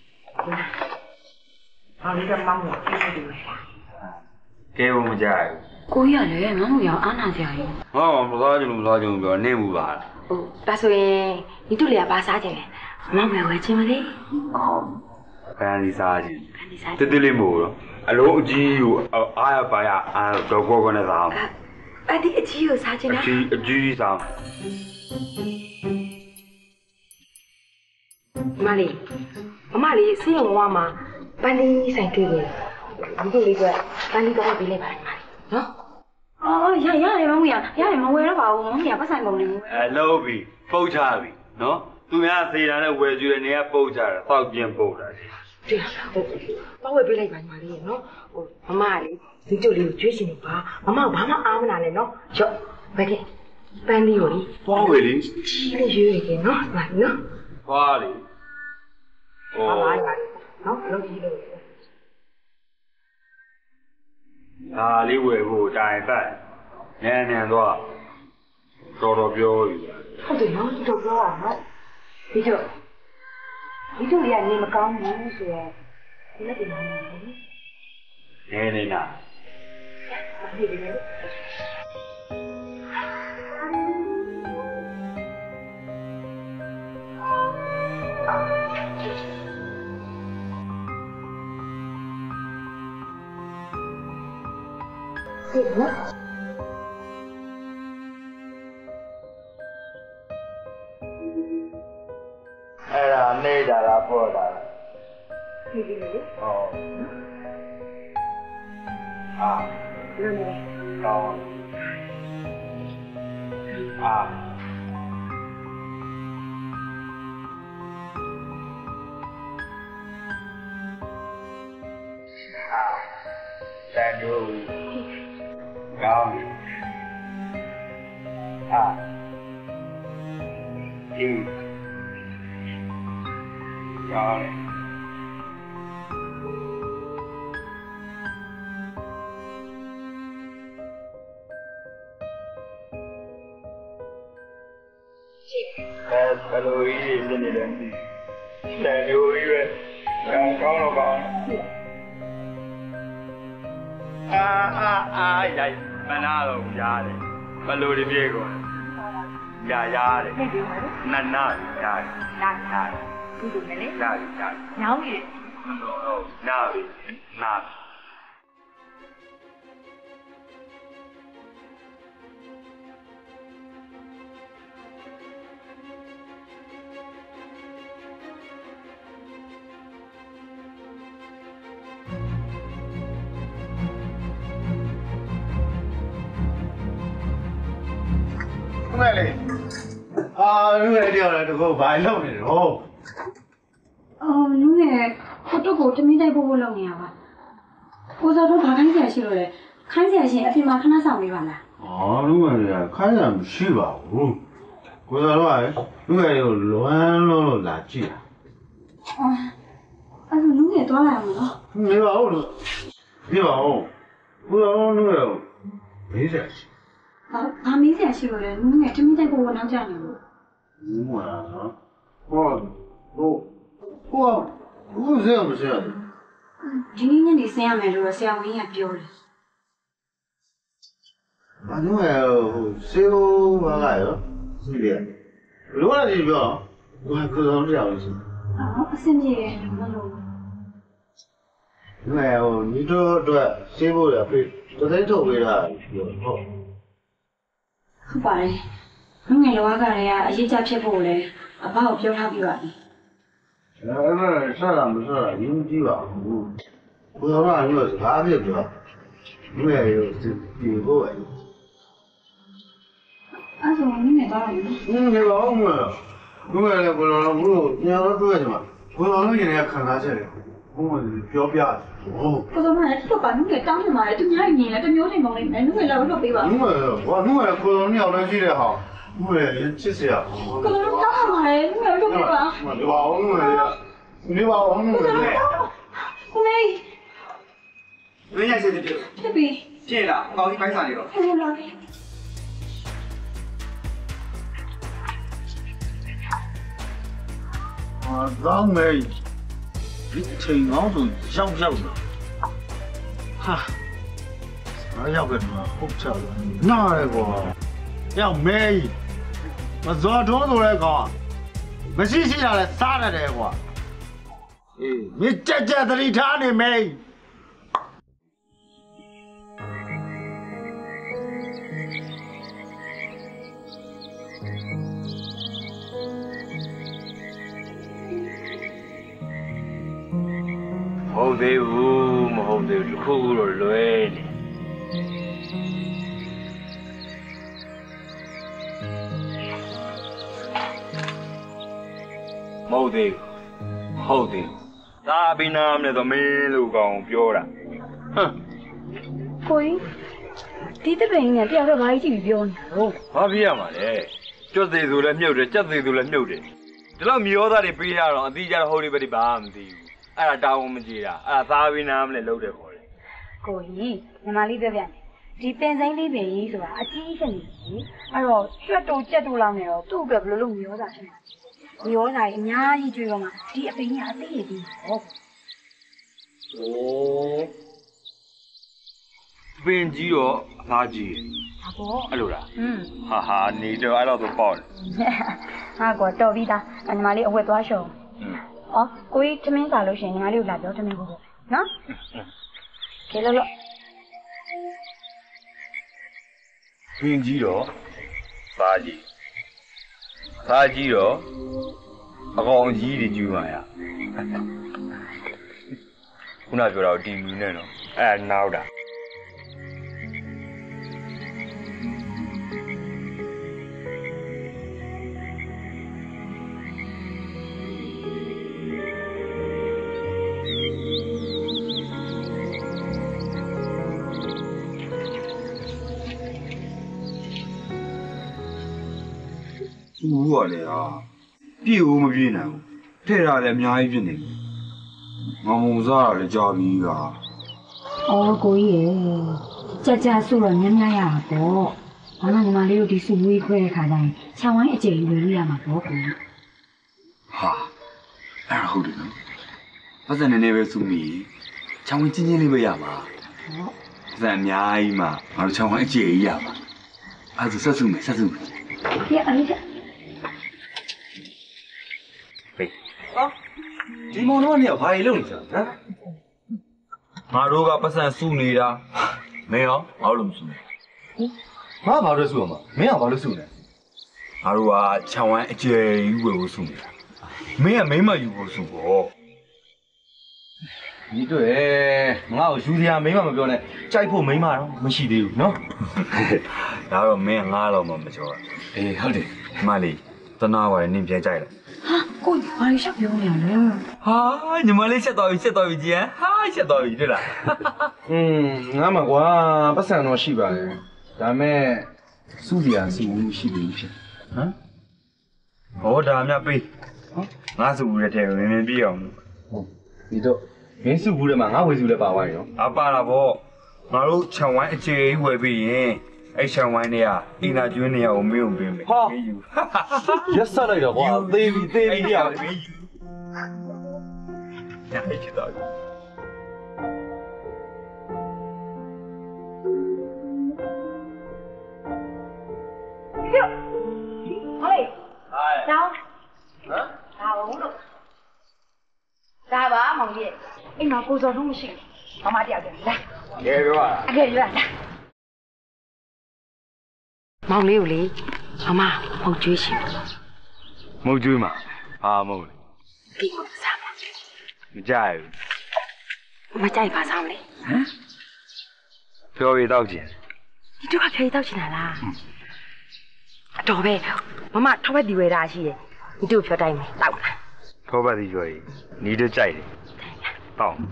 ဟာဒီကမောင်ကိုပြေးနေတယ်ကဲဘုံမကြဘူးကိုကြီးကလည်းမောင်ကိုရောအားနာစရာကြီးဟောမစားကြလို့မစားကြဘူးပြောနေမှုပါဟုတ်ဒါဆိုရင်ဒီတို့လေးကဘာစားကြလဲမောင်ပဲဝယ်ချင်းမလေးဟုတ်ပန်းဒီစားချင်းပန်းဒီစားတစ်တစ်လေးမို့တော့အလုံးအကြီးကိုအားရပါရအားတော့ကောကောနဲ့စားအောင်ပန်းဒီအကြီးကိုစားချင်းလားအကြီးအကြီးစားမလေးမမလေးစေးရုံဝါမှာပန်းဒီဆိုင်တွေ့ပြီဒီတို့လေးကပန်းဒီတော့ပေးလိုက်ပါမယ်နော်အော်ရရတယ်မောင်ကြီးရတယ်မဝယ်တော့ပါဘူးမောင်ကြီးကပတ်ဆိုင်ကုန်နေဘူးအဲလို့ပြီပုတ်ချပြီနော်သူများစေတာနဲ့ဝယ်ကြည့်တယ်နေကပုတ်ချတာတောက်ပြင်းပုတ်တာဒီဟုတ်တော့ဝယ်ပေးလိုက်ပါညီမလေးရနော်ဟိုမမလေးဒီတို့လေးကိုကျွေးရှင်နေပါမမဘာမှအားမနာနဲ့နော်ရော့ဘယ်ကပန်းလေးကိုလေသွားဝယ်လေကြီးလေးရွေးရခင်နော်ဟာနော်သွားလေဟောပါပါနော်လုံးကြီးလို့ဒါလေးဝယ်ဖို့တိုင်ပတ်နန်းနန်းသွားတော်တော်ပြောပြီဟုတ်တယ်နော်တော်ပြောရနော်ဒီတော့ဒီတို့လေးကနေမကောင်းဘူးဆိုတော့ဒီလက်တွေနေနေနေနာဒီဒီလေးဟုတ်နော်အဲ့ဒါနေတာလားပေါ်တာလားဒီဒီလေးဟောအာလုံးနေကောင်းအာတန်တို့ကောင်းအာဒီကောင်းအဲဘယ်လိုကြီးဖြစ်နေလဲတန်တို့ကြီးပဲကောင်းကောင်းတော့ကောင်းအာအာအာရိုက်မနာတော့ရတယ်ဘယ်လိုဒီပြေကုန်ရရတယ်နတ်နာရတယ်နားနားဒီလိုနဲ့လေရတယ်ရတယ်ညောင်းရည်ဟုတ်နာပြီနာမဲ့လေအာနုငယ်တယောက်လည်းတကူဘာလုပ်နေလဲဟောအော်နုငယ်ကိုတော့ကိုတမီးတိုက်ဖို့ဖို့လုပ်နေရပါကိုစောတော့ဘာခိုင်းစရာရှိလို့လဲခိုင်းစရာရှင်အပြင်မှာခဏဆောင်ပေးပါလားအော်နုငယ်ကခိုင်းစရာမရှိပါဘူးကိုစောတော့နုငယ်ကိုလွမ်းလို့လာကြည့်အော်အဲ့ဒါနုငယ်သွားလာမှာနော်နေပါဦးလို့နေပါဦးကိုစောနုငယ်ကိုမေးစရာရှိဟာဘာမေးစရာရှိလို့လဲနုငယ်တမီးတိုက်ဖို့နောက်ကျနေလို့ဟုတ်ပါနော်ဟောဟိုဟိုဘုဇေမစရာဒီနေ့ညနေဆင်းရမယ်လို့ဆရာဝန်ကြီးကပြောတယ်။ဘာလို့လဲဟိုစေဟိုဘာကရောစီးတယ်။လောကကြီးပြောဟိုကိုယ်ဆောင်ကြောက်လို့ရှိတယ်။အော်အဆင်ပြေတယ်မလို့။ဒီမဲ့ဟိုညီတို့အတွက်စေးဖို့ရဖေးတသိန်းထုတ်ပေးတာပြောဟုတ်။ဟုတ်ပါတယ်။ငငယ်လောကတွေကအရေးကြဖြစ်ဖို့လဲအဘကိုပြောထားပြီးပါပြီ။အဲ့ဒါဆက်လာမဆက်လာရင်းကြည့်ပါဘူး။ကိုယ်တော်ကလည်းစကားပြပြော။ဒီမဲ့ရောဒီကိုပဲ။အဲ့ဆိုငငယ်တော့ရမယ်။ငငယ်ပါဦးမလား။ငငယ်လည်းကိုယ်တော်ကဘုလို့ညတော့တွေ့ကြမှာ။ကိုယ်တော်လည်းရင်ထဲခံစားချက်တယ်။ဟ我表表哦。 我说妈，这把弄给当什么？这你还你了，这牛这东西，没弄给老肉背吧？ 弄个我弄个可能你要能学得好，我也其实呀。 可能当什么？弄个肉背吧？ 你把我弄个，你把我弄个。 我没。 人家现在这。 这边。 进了，搞你干啥去了？ 哎呀！ 啊，老妹，你听我都想不想的？哈，我要个什么不晓得？哪来个？要妹，我做中途来讲，我是现在来啥来的个？诶，你这这这里查的妹？ 好သေးဘူးမဟုတ်သေးဘူးတစ်ခုခုတော့လွဲနေမဟုတ်သေးဘူးဟုတ်သေးဘူးဒါဘီနာမနဲ့သမင်းလို့ကောင်ပြောတာဟမ်ကိုကြီးဒီတပင်းနဲ့တယောက်တော့ဘာကြီးကြည့်ပြီးပြောနေဟုတ်ဘာပြရမှာလဲကျွတ်သေးဆိုလည်းမြုပ်တယ်ကြက်သေးဆိုလည်းမြုပ်တယ်ဒီလောက်မြေရောသားတွေပေးရတော့အတိအကျတော့ဟိုဒီဘက်ဒီဘာမှမသိဘူးအဲ့ဒါတောင်းမကြည့်တာအဲ့ဒါသားဘီနာမနဲ့လှုပ်တယ်ခေါ်တယ်ကိုကြီးညီမလေးပြောပြမယ်ဒီပင်စိမ့်လေးပင်ကြီးဆိုတာအကြီးဖြစ်နေပြီအဲ့တော့ရွှက်တူကြက်တူလောက်နေတော့သူ့အတွက်ဘယ်လိုလုပ်မျိုးစားဖြစ်မှာမျိုးစားကြီးအများကြီးကျွေးတော့မှဒီအပင်ကြီးအသေးကြီးဟုတ်โอ้ပင်ကြီးတော့အသားကြီးဟာပေါ့အဲ့လိုလားอืมဟာဟာနေတော့အဲ့တော့သူပေါ့တယ်ဟာကောတော်ပြီသားညီမလေးအဝတ်သွားရှုံอืมอ๋อကိုကြီးထမင်းစားလို့ရှင်ညီမလေးကိုလာပြောထမင်းဖို့နော်ကဲလို့လို့ပင်ကြီးတော့သားကြီးသားကြီးတော့အကောင်ကြီးတွေကျူးပါရခုနပြောတော့တီမီနဲ့နော်အဲ့နောက်တာဘူးပါလေဟာပြည့်ဦးမပြည့်နိုင်ဘူးထဲ့တာလည်းအများကြီးဖြစ်နေပြီငေါငုံစားတာလည်းကြာပြီကအော်ကိုကြီးရဲ့ကြကြဆိုတော့ညံ့ညံ့ရတာပေါ့ဘာမှညီမလေးတို့ဒီစုဝေးခွဲတဲ့ခါကျရင်ခြံဝိုင်းအကျယ်ကြီးဝေးရမှာပေါ့ကိုကြီးဟာအဲ့ဒါဟုတ်တယ်နော်ပတ်စံနေနေပဲစုမိခြံဝိုင်းချင်းချင်းလေးပဲရမှာဟုတ်ပတ်စံအများကြီးမှငါတို့ခြံဝိုင်းအကျယ်ကြီးရမှာအဲ့ဒါဆက်စုမယ်ဆက်စုမယ်ပြအဲ့ဒါဟေးဟာဒီမောင်တို့ကနေဘာကြီးလုပ်နေကြလဲဟမ်ငါတို့ကပတ်စံစုနေတာမင်းရောငါတို့မစုနဲ့ငါဘာလို့စုရမှာမင်းကဘာလို့စုနေငါတို့ကခြံဝိုင်းအကျယ်ကြီးဝယ်ဖို့စုနေတာမင်းကမိမယူဖို့စုပေါ့ဒီတွေ့ငါ့ကိုယူစရာမိမမပြောနဲ့ကြိုက်ဖို့မိမတော့မရှိသေးဘူးနော်ဒါတော့မင်းငါတော့မှမပြောတာအေးဟုတ်တယ်မလေးတနာပါရင်နင်းပြန်ကြိုက်လားဟာကိုဘာလို့ရှောက်ပြောနေရလဲဟာညီမလေးချက်တော်ပြီချက်တော်ပြီကြည်ဟမ်ဟာချက်တော်ပြီတွေ့လားอืมငါမှကွာပတ်စံတော့ရှိပါတယ်ဒါမဲ့စုစရာစုမှုရှိပြီဖြစ်ဟမ်ဟောဒါမြပေးဟောငါစုဘူးတဲ့ထဲမင်းမင်းပြအောင်ဟုတ်ဒီတော့မင်းစုဘူးထဲမှာငါဝေစုလည်းပါသွားရောအပါလာပေါ့ငါတို့ခြံဝိုင်းအကျယ်ကြီးဝယ်ပြီးရင်အဲ့ခြံဝိုင်းတွေကအင်နာကျွင်းနေရအောင်မင်းုံပေးမယ်ဟာရက်ဆက်လိုက်တော့ကွာသေးပြီသေးပြီရမင်းယူညအိတ်ချတော့哟，哎，走，啊，走路，走吧，毛爷，哎，那工作中心，妈妈调的，来， 给给我， 给给我，来。မောင်လေးကိုလေမမမဟုတ်ကျွေးရှင်မဟုတ်ကျွေးမှာဟာမဟုတ်လေဒီကိုစားမှာမကြိုက်ဘူးမကြိုက်ပါစားမလဲဟမ်ဖြော်ရည်တောက်ခြင်းဒီတို့ကဖြော်ရည်တောက်ခြင်းလားအတော်ပဲမမထောက်ဘက်ဒီဝဲတာရှိတယ်ဒီတို့ဖြော်တိုင်းမယ်တောက်လားထောက်ဘက်ဒီကျွေးနီးတော့ကြိုက်တယ်တောင်း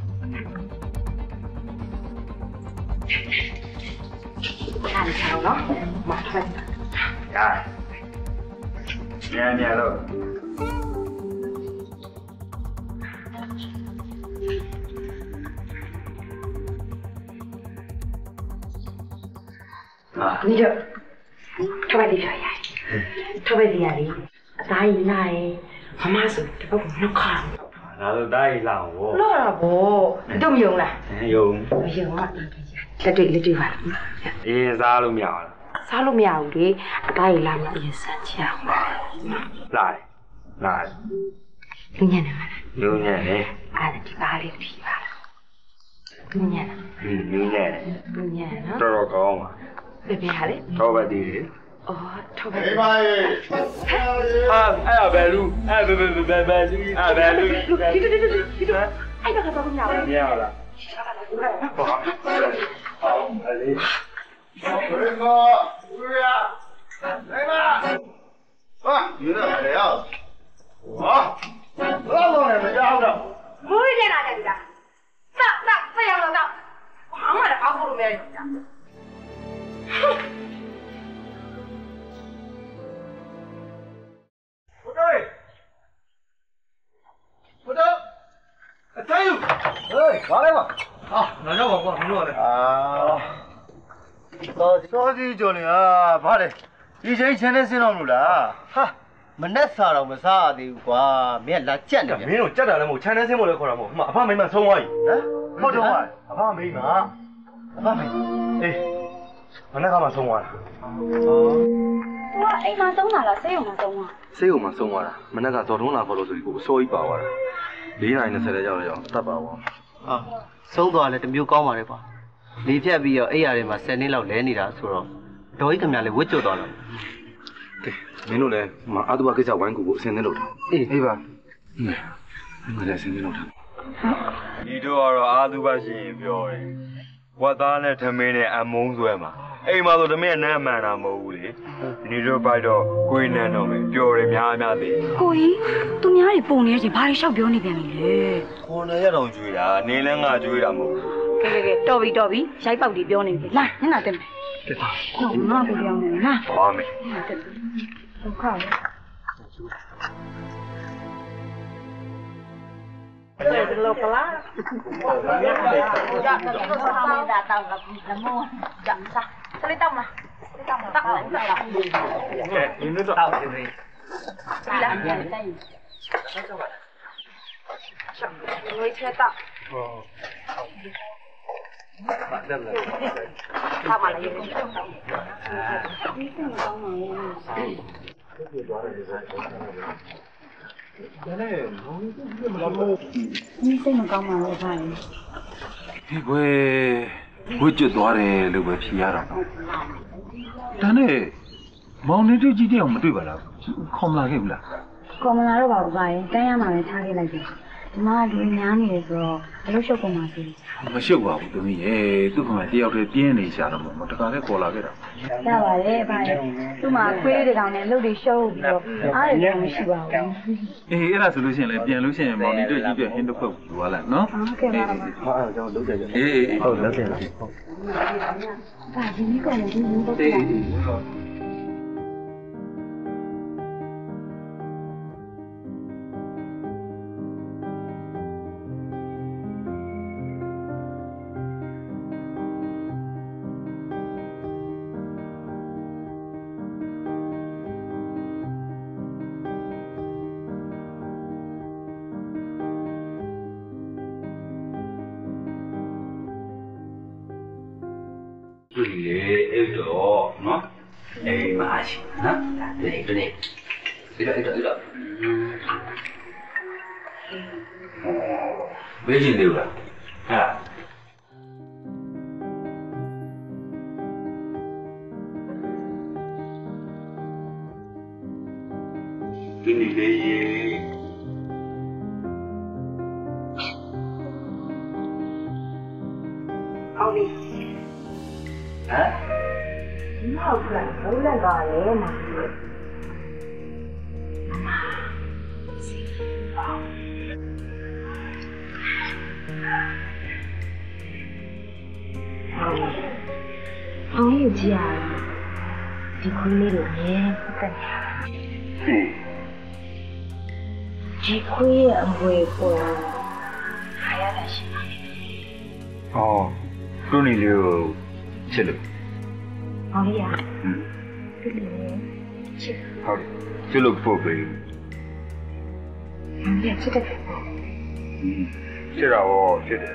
看一下了，马上。 呀，မြန်မြန်တော့你这ထောက်ပဲပြောရထောက်ပဲတရားလေးအသားရည်လာရဲ့မမဆိုတပတ်ကနောက်ခါဒါဆိုတားရီလာဟောလောတာဗောတော့မယုံလားယုံမယုံอ่ะလက်တွေ့လက်တွေ့ပါအေးစားလို့မရဘူးစားလို့မရဘူးလေအသားရည်လာမှအရင်စမ်းချင်အောင်လာလာလူညံ့နေမှာလူညံ့နေအဲ့ဒါဒီပါလေးဖြီးပါလားလူညံ့อืมလူညံ့လူညံ့နော်တော်တော်ကောင်းပါဘယ်ပြဟာလဲထောက်ပဲတည်လေအော်ထောက်ပဲဒီပါရဲ့ဟာအဲ့ဘယ်လူအဲ့ဘယ်ဘယ်ဘယ်ဘယ်အဲ့ဘယ်လူဒီဒီဒီဒီအဲ့ဒါကတော့မရဘူးမရလားဟုတ်အဲ့လေဘယ်ကောဦးရနေမဟာယူရလေရောဟာဘာလို့လဲမကြောက်တော့မွေးနေတာကြတာစစဆရာတော်တော့ဘာမှလည်းအောက်ဖို့မရဘူးဘုရားဘုရားအတိုင်းယူဟေးဘာလဲမဟာငါကြောက်ပါကွာမင်းတို့ကလည်းအာတော့စောစီကြော်နေဟာဘာလဲဒီချိန်ချင်းနဲ့စင်းတော့မလို့လားဟာမနဲ့စားတော့မစားရသေးဘူးကွာမင်းလာကြက်နေမင်းတို့ကြက်တာလည်းမဟုတ်ခြံထဲဆင်းဖို့လည်းခေါ်တာမဟုတ်အဖမိမဆုံးသွားပြီဟမ်ဟုတ်တော့အဖမိမအဖမိအေးမနေ့ကမှဆုံးသွားတာဟောသူကအိမ်မှာဆုံးတာလားဆေးရုံမှာဆုံးတာဆေးရုံမှာဆုံးသွားတာမနေ့ကဇော်ထုံးလာခေါ်လို့ဆိုပြီးကိုအစိုးကြီးပါသွားတာလေးနိုင်နှစ်ဆယ်တဲ့ရောက်ရောက်တတ်ပါဘောဟာဆုံးသွားလဲတမျိုးကောင်းပါလေကွာလေဖြတ်ပြီးတော့အိယာတွေမှာဆယ်နှစ်လောက်လဲနေတာဆိုတော့ဒေါ်ကြီးခင်ဗျာလည်းဝစ်ကျွတ်သွားလို့ကဲမင်းတို့လည်းမအာတုဘကိစ္စဝိုင်းကူကိုအစင်းသင်းလုပ်တာအေးအေးပါငါလည်းအစင်းသင်းလုပ်တာဒီတို့ကတော့အာတုဘရှိရင်ပြောတယ်ဝတ်သားနဲ့ထမင်းနဲ့အမုန်းဆွဲမှာအိမ်မှာဆိုထမင်းနဲ့မှန်တာမဟုတ်ဘူးလေဒီတို့ဘိုက်တော့ကိုင်းနဲ့တော့ပဲပျော်တယ်များများသေးကိုကြီးသူများတွေပုံနေချင်းဘာတွေလျှောက်ပြောနေပြန်ပြီလေခေါ်နေရတော့ကျွေးတာနေလဲငါကျွေးတာမဟုတ်ဘူးကဲကဲကဲတော်ပြီတော်ပြီရိုက်ပေါက်တွေပြောနေပြီလာညနာတက်မယ်တက်ပါဟုတ်ငါပြောင်းနေလားပါမယ်တက်ဒုက္ခလေ这个不啦？呀，这个他们的到了，那么讲啥？这里到吗？这里到吗？到了，到了。 哎，你那个到这里。 来，来。我一车到。哦。他买了一个。你怎么帮忙呀？你စိတ်မကောင်းပါဘူးဗျာ။ဒီဘွေဝှကျွတ်သွားတယ်လို့ပဲဖြေရတာ။ဒါနဲ့မောင်နေတို့ကြီးတယောက်မတွေ့ပါလား။ခေါ်မလာခဲ့ဘူးလား။ခေါ်မလာတော့ပါဘူးဗျာ။တန်းရမှာပဲထားခဲ့လိုက်တယ်။ဒီမှာလူများနေတယ်ဆိုတော့ဘလို့ရှုပ်ကုန်ပါစေ။မရှုပ်ပါဘူးသမီးရေ။သူ့ကမှတယောက်တည်းပြင်းနေရှာတော့မှတခါလေးခေါ်လာခဲ့တာ။ရပါတယ်ဗျာ။သူ့မှာခွေးတွေတောင်နဲ့လှုပ်တွေရှုပ်ပြီးတော့အားရတော့မရှိပါဘူး။အေးအဲ့ဒါဆိုလို့ရှိရင်လည်းပြန်လို့ရှိရင်မောင်နေတို့ကြီးပြဟင်းတစ်ခွက်ယူသွားလိုက်နော်။ဟုတ်ကဲ့ပါ။ဟာအဲ့တော့လုံးကြကြ။အေးအေးဟုတ်လုံးတယ်လား။ဟုတ်။ဒါဒီနေ့ကလည်းဒီနေ့တော့အေးအေးဟုတ်လေအဲ့တော့နော်အိမ်မှာရှိနော်ဒါလေဒီနေ့ဒီတော့ဒီတော့ဒီတော့ဘယ်ရှင်နေလားဟာဒီနေ့လေအောင်ပြီဟမ်နောက်ပြန်လုံးလိုက်ပါလေမအောင်ကြီးကြည့်ရဒီခွေးလေးကိုမြင်တက်ဒီခွေးရဲ့အမွေပေါ်ခါရတာရှိတယ်။အော်သူ့နေလေးကိုချစ်လို့အောင်ကြီးရသူ့လေးချစ်ဟုတ်ချစ်လို့ပို့ပေးအောင်ကြီးချစ်တယ်ချစ်တာရောချစ်တယ်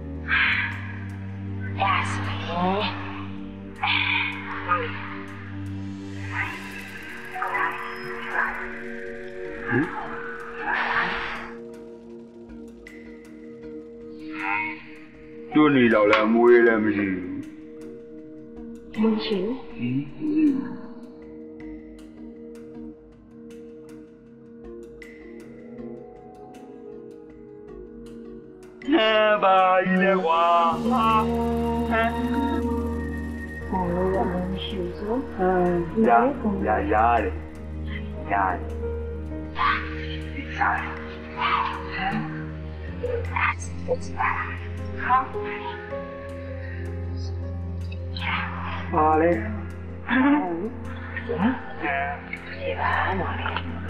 Yes သူ့နေတော့လည်းမွေးလည်းမရှိဘူးမရှိဟမ်ဘာကြီးလဲကွာဟမ်ဟိုရမရှိဘူးဟမ်ရရရတယ်ရတယ်စားပါလေဒီပါမော်လေး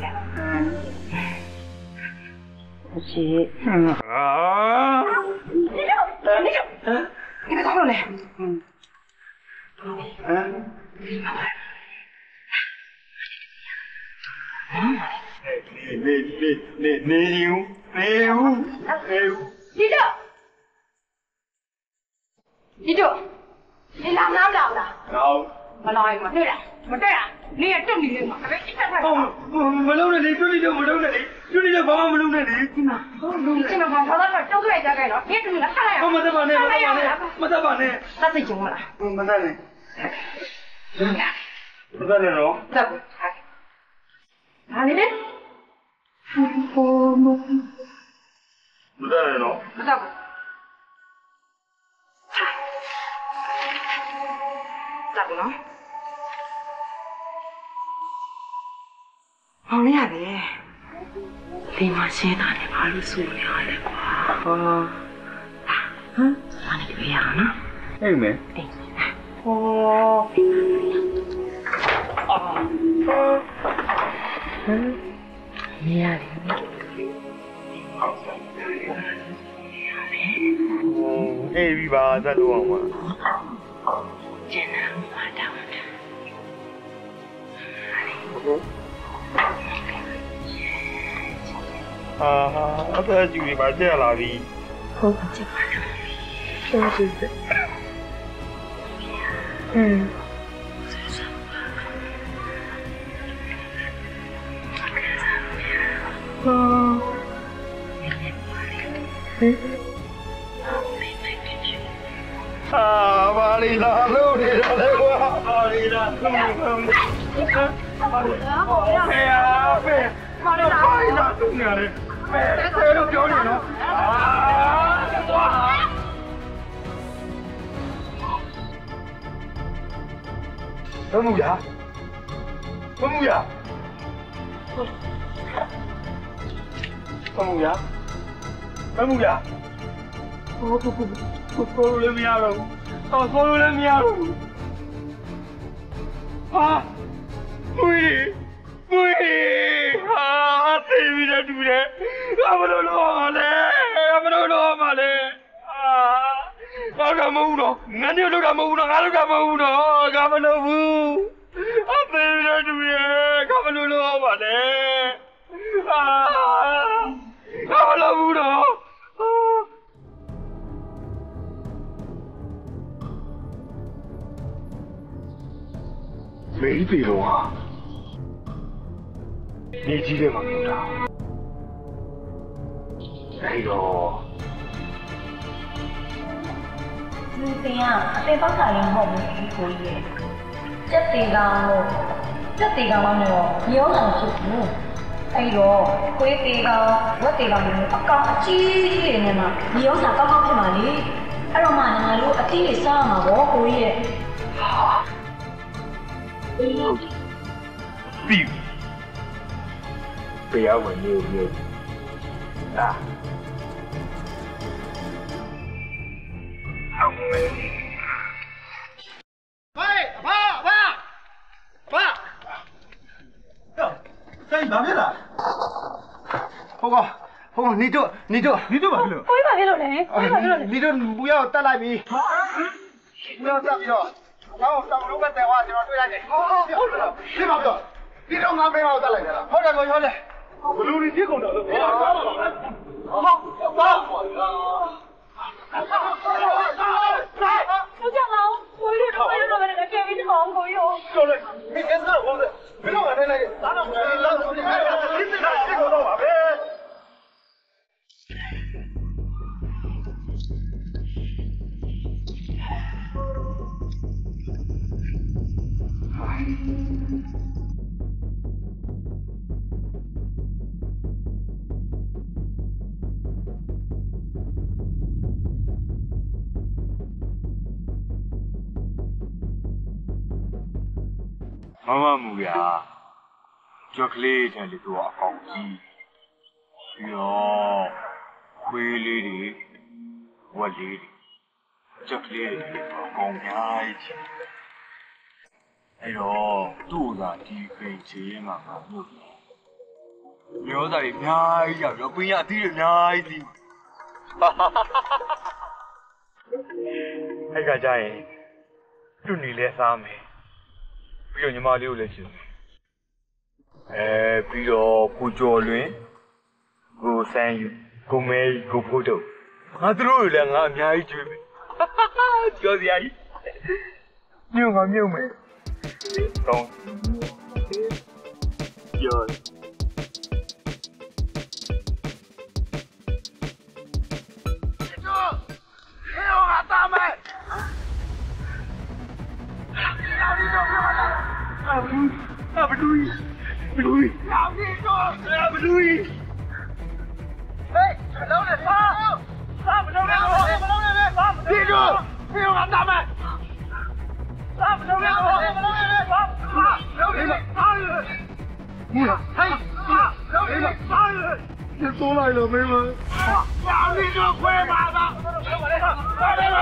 ရှိဟာ你走，你走，你别走了嘞。嗯。 嗯。你你你你牛牛牛！ 你走，你走，你老哪不老了？ 老。 我老一个，对了，我这样，你也正你的嘛，还没一百块。 哦，我我弄的你，就你就我弄的你，就你就帮我们弄的你。 你嘛，你嘛帮他那个交出来交给了，你这个看来呀。 我没得办呢，没得办呢，没得办呢。 那最行了。 嗯，没得呢。没得呢喽。 这不，哪里的？我们。 没得呢喽。 这不。这不呢？好厉害的，你妈现在的马路苏厉害的瓜。 啊。 嗯，那你这样呢？ 哎没。 哎。哦。啊。嗯。厉害的。 好。嗯，哎，比吧，再多嘛。 真的，我打我的。 嗯。啊，我在酒吧见了你。 我不见了你，真是的。嗯。嗯。嗯。 啊，巴黎拉路的来过，巴黎拉路的。哎呀，别，巴黎拉路的。别，这都丢脸了。啊！哇！文牧阳，文牧阳，文牧阳，文牧阳。不不不不，我走路没有了，我走路没有了。啊！喂！喂！啊！对不起，对不起，我不能落了，我不能落嘛嘞！啊！我干嘛不落？俺就都干嘛不落？俺都干嘛不落？干嘛落不？啊！对不起，对不起，干嘛落落嘛嘞？啊！干嘛落不落？啊！没对了啊！你几点嘛走的？哎呦！ လူတင်ကအပင်ပေါက်တာလည်းမဟုတ်ဘူးကိုကြီးရဲ့စက်တီကောင်လို့စက်တီကောင်မှမဟုတ်ရောအောင်ဖြစ်ဘူးအဲ့တော့ကိုယ်တီကောင်ဝက်တီကောင်မျိုးအကောင်အကြီးကြီးတွေနဲ့မှရောစာကောင်းကောင်းဖြစ်မှာလေအဲ့တော့မှငါတို့အတီးတွေစားမှာဗောကိုကြီးရဲ့ပြီးဘယ်ရောက်ဝင်နေနေ啊喂，爸爸，爸，哟，这哪边了？报告，报告，你这，你这，你这哪边了？ 我哪边了嘞？我哪边了嘞？ 你这不要再来比，不要再比了。然后上楼个电话就要对来的。好好好，你哪边？你这俺没有再来的了。好的，好的。我楼里几口的？好，好。 小江老，我有这么多人来给你忙过哟。 小雷，你别死了，我是别让俺来来，咱俩不是老子你看，你这哪几口到哪边？ မမမူရာကြောက်ကလေးတဲ့လေတော့အကောင်ကြီးပြီးတော့ခွေးလေးတွေဝက်လေးတွေကြောက်ကလေးတွေအကောင်များကြီးအဲ့တော့သူ့သာဒီပိန်ချေးမှာငါမှုမျိုးသားတွေအများကြီးရောက်ရောပင်းရအသီးတွေအများကြီးသီးအဲ့ကကြရင်သူ့နေလဲစားမယ်ပြီးတော့ညီမလေးကိုလည်းရှင်အဲပြီးတော့ကိုကျော်လွင်ကိုစန်းယူကိုမဲကိုဖို့တော့ငါတို့တွေလည်းငါအများကြီးကြွေးမယ်ကြော်စရာကြီးညငါမြုပ်မယ်တော့ကြော်啊不啊不注意，不注意，啊不注意，啊不注意。哎，老李杀，杀不着了，不着了，杀不着。记住，没有俺大麦。杀不着了，不着了，杀杀老李杀人。你哎，杀老李杀人。你都来了没门？老李这快马子，来来来来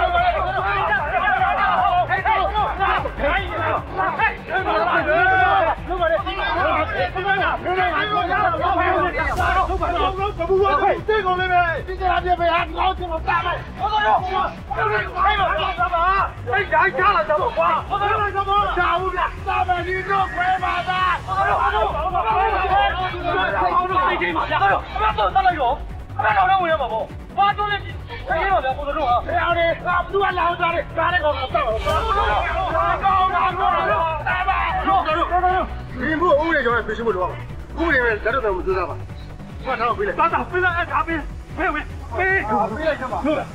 这个妹妹，你这两天被俺老亲了大麦，我都要活，就是快了，干嘛？哎呀，下了小花，我都要什么？下午的大麦，你这快马子，我都要好住，好住，好住，飞机嘛，两个人，不要走，咱来用，不要找人物业宝宝，我做的，飞机嘛，两不得中啊，这样的，俺不管老家的，俺那个我走，走走走，高大高大，大麦，走走走走走，你不欧人小孩飞什么着？欧人来都咱们知道吧？马上回来，马上回来，哎，查飞，飞飞飞，飞来干嘛？走了。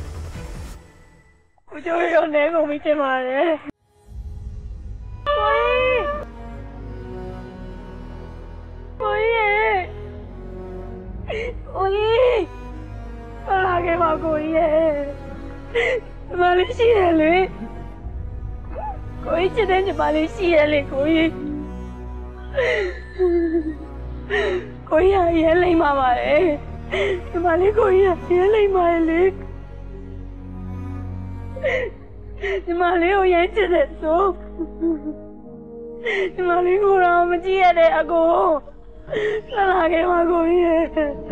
我就是有那个没见嘛的。ကိုကြီးကိုကြီးကိုကြီးလာခဲ့ပါကိုကြီးရဲ့ဒီမလေးရှိတယ်လေကိုကြီးချစ်တဲ့ညီမလေးရှိတယ်လေကိုကြီးကိုကြီးရဲလိမ့်ပါပါတယ်ညီမလေးကိုကြီးရဲလိမ့်ပါလေညီမလေးကိုရဲချစ်တဲ့ဆိုညီမလေးကိုတော့မကြည့်ရတဲ့အကိုလာခဲ့ပါကိုကြီးရဲ့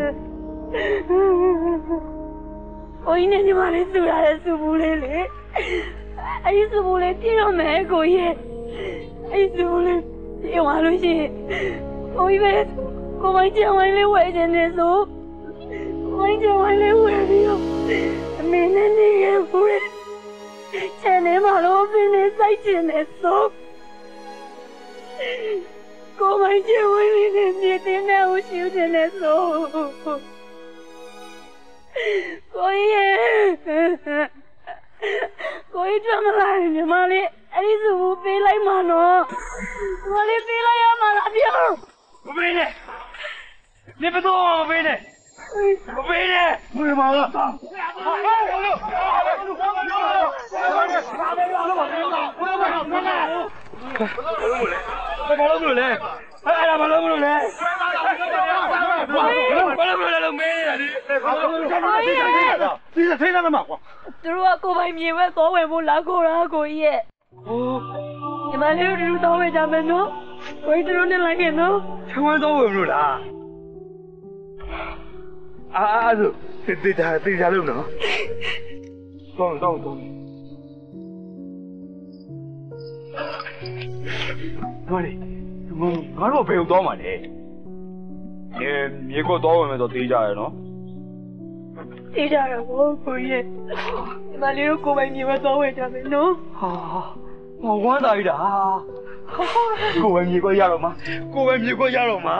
ကိုကြီးနဲ့ညီမလေးစုရတဲ့စုဘူးလေးလေအဲ့ဒီစုဘူးလေးပြည့်တော့မယ်ကိုကြီးရဲ့အဲ့ဒီစုဘူးလေးပြည့်သွားလို့ရှိရင်ကိုကြီးပဲကိုမိုင်းချင်ဝိုင်းလေးဝယ်ခြင်းနဲ့ဆိုကိုမိုင်းချင်ဝိုင်းလေးဝယ်ပြီးတော့အမေနဲ့နေခဲ့ဘူးလေချန်နေမှာလို့ပြင်းနေစိုက်ခြင်းနဲ့ဆိုကိုမိုင်းချင်ဝိုင်းလေးနဲ့မြေတင်းနဲ့ဦးရှိဦးခြင်းနဲ့ဆိုကိုကြီးကိုကြီးထွက်မလာရင်ညီမလေးအဲ့ဒီစုဘူးပေးလိုက်မှာနော်ညီမလေးပေးလိုက်ရမှာလားပြောမပေးနဲ့你不动我背呢，我背呢，为什么了？哎，俺把老母来，哎，俺把老母来。 ကွာဘာလို့မလဲလို့မင်းနေတာဒီဘာလို့လဲဒီထိန်းလာမှာကွာသူတို့ကကိုပိုင်မြေပဲသွားဝင်ဖို့လာခေါ်တာကိုကြီးရဲ့ဟိုညီမလေးတို့တို့သွားဝင်ကြမယ်နော်ကိုကြီးတို့နဲ့လိုက်ခဲ့နော်ချမ်းဝမ်းသွားဝင်လို့လားအာအဲ့ဒါတေးတာတေးကြလို့နော်တော့တော့တော့ဘာလဲငါတို့ဘယ်ကိုသွားမှာလဲမြေမြေကိုသွားဝင်မယ်ဆိုတေးကြရနော်တေးကြရဘောကိုကြီးဒီမလေးတို့ကိုပိုင်မြေပဲသွားဝင်ကြမယ်နော်ဟာဟောဝမ်းသာပြီလားကိုပိုင်မြေကိုရတော့မှာကိုပိုင်မြေကိုရတော့မှာ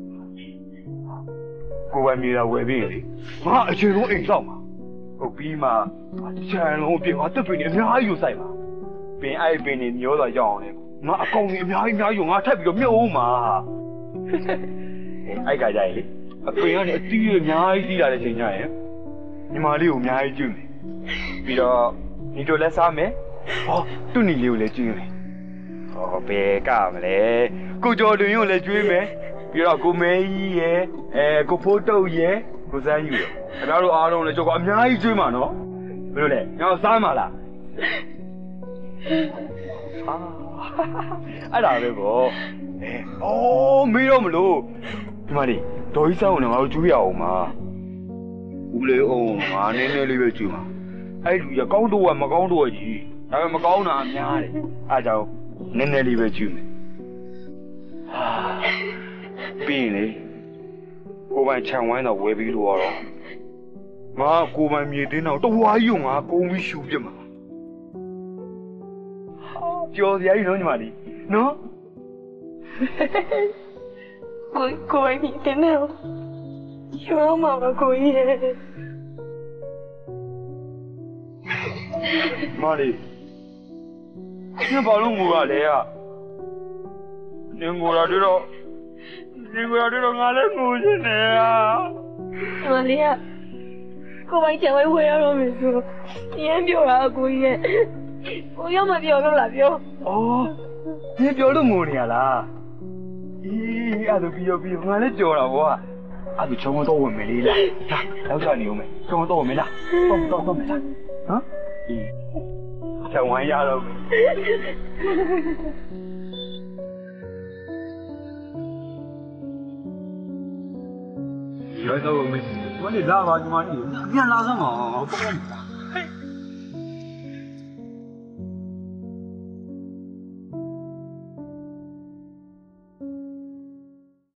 ကိုပိုင်မြေလာဝယ်ပြီလေငါအချိန်လုံးအိမ်ဆောင်မှာဟုတ်ပြီးမှချန်လုံးပြင်မှာတက်ပင်နေအများကြီးယူဆိုင်မှာပင်အဲ့ပင်နေမျောတာရောက်အောင်လေငါအကောင်ကြီးအများကြီးအများကြီးငါထပ်ပြီးတော့မြုပ်ဦးမှာအဲ့ကကြရင်လေအပင်ကနေအတီးအများကြီးတီးလာတဲ့ချိန်ကျရင်ညီမလေးကိုအများကြီးကျွေးမယ်ပြီးတော့ညီတို့လည်းစားမယ်ဟောသူ့ညီလေးကိုလည်းကျွေးမယ်ဟောဘယ်ကမလဲကိုကျော်တွင်ကိုလည်းကျွေးမယ်ပြီးတော့ကိုမဲကြီးရယ်အဲကိုဖိုးတုတ်ရယ်ကိုစမ်းယူရယ်ခင်ဗျားတို့အားလုံးလည်းကြောက်ကအများကြီးကျွေးမှာနော်ဘယ်လိုလဲငါစားမှာလားအာအဲ့ဒါပဲပေါ့အဲအော်မေးတော့မလို့ဒီမလေးဒေါ်ကြီးစားအောင်လည်းငါတို့ကျွေးရအောင်ပါဦးလေးအောင်ငါနည်းနည်းလေးပဲကျွေးမှာအဲ့လူရကောင်းတော့မကောင်းတော့ကြီးဒါပေမဲ့မကောင်းတာအများတယ်အားကြောင့်နည်းနည်းလေးပဲကျွေးမယ်ပြီးလေကိုပိုင်ခြံဝိုင်းတော့ဝယ်ပြီးလို့ရတော့ငါကိုပိုင်မြေတင်းတော့တဝါကြီးငါကုန်းပြီးရှူပြမှာကြော်စရာကြီးနော်ညီမလေးနော်ကိုကိုပိုင်မြေတင်းတော့ရောမှာပါကိုကြီးရဲ့မလေး你把路我来呀？你我来这了，你我来这了，俺来我去呢呀。 我哩呀，我把钱我回来了没说，你也表了姑爷，我要么表了啦表。 哦，你表了我呢啦？咦，俺都表表，俺来表了我。俺都全部都问没哩啦，来，老家你有没？全部都问没啦？都都都没啦？啊？嗯。开玩笑喽！ 有时候没，我你拉吧，你妈你，你拉什么？我不管你。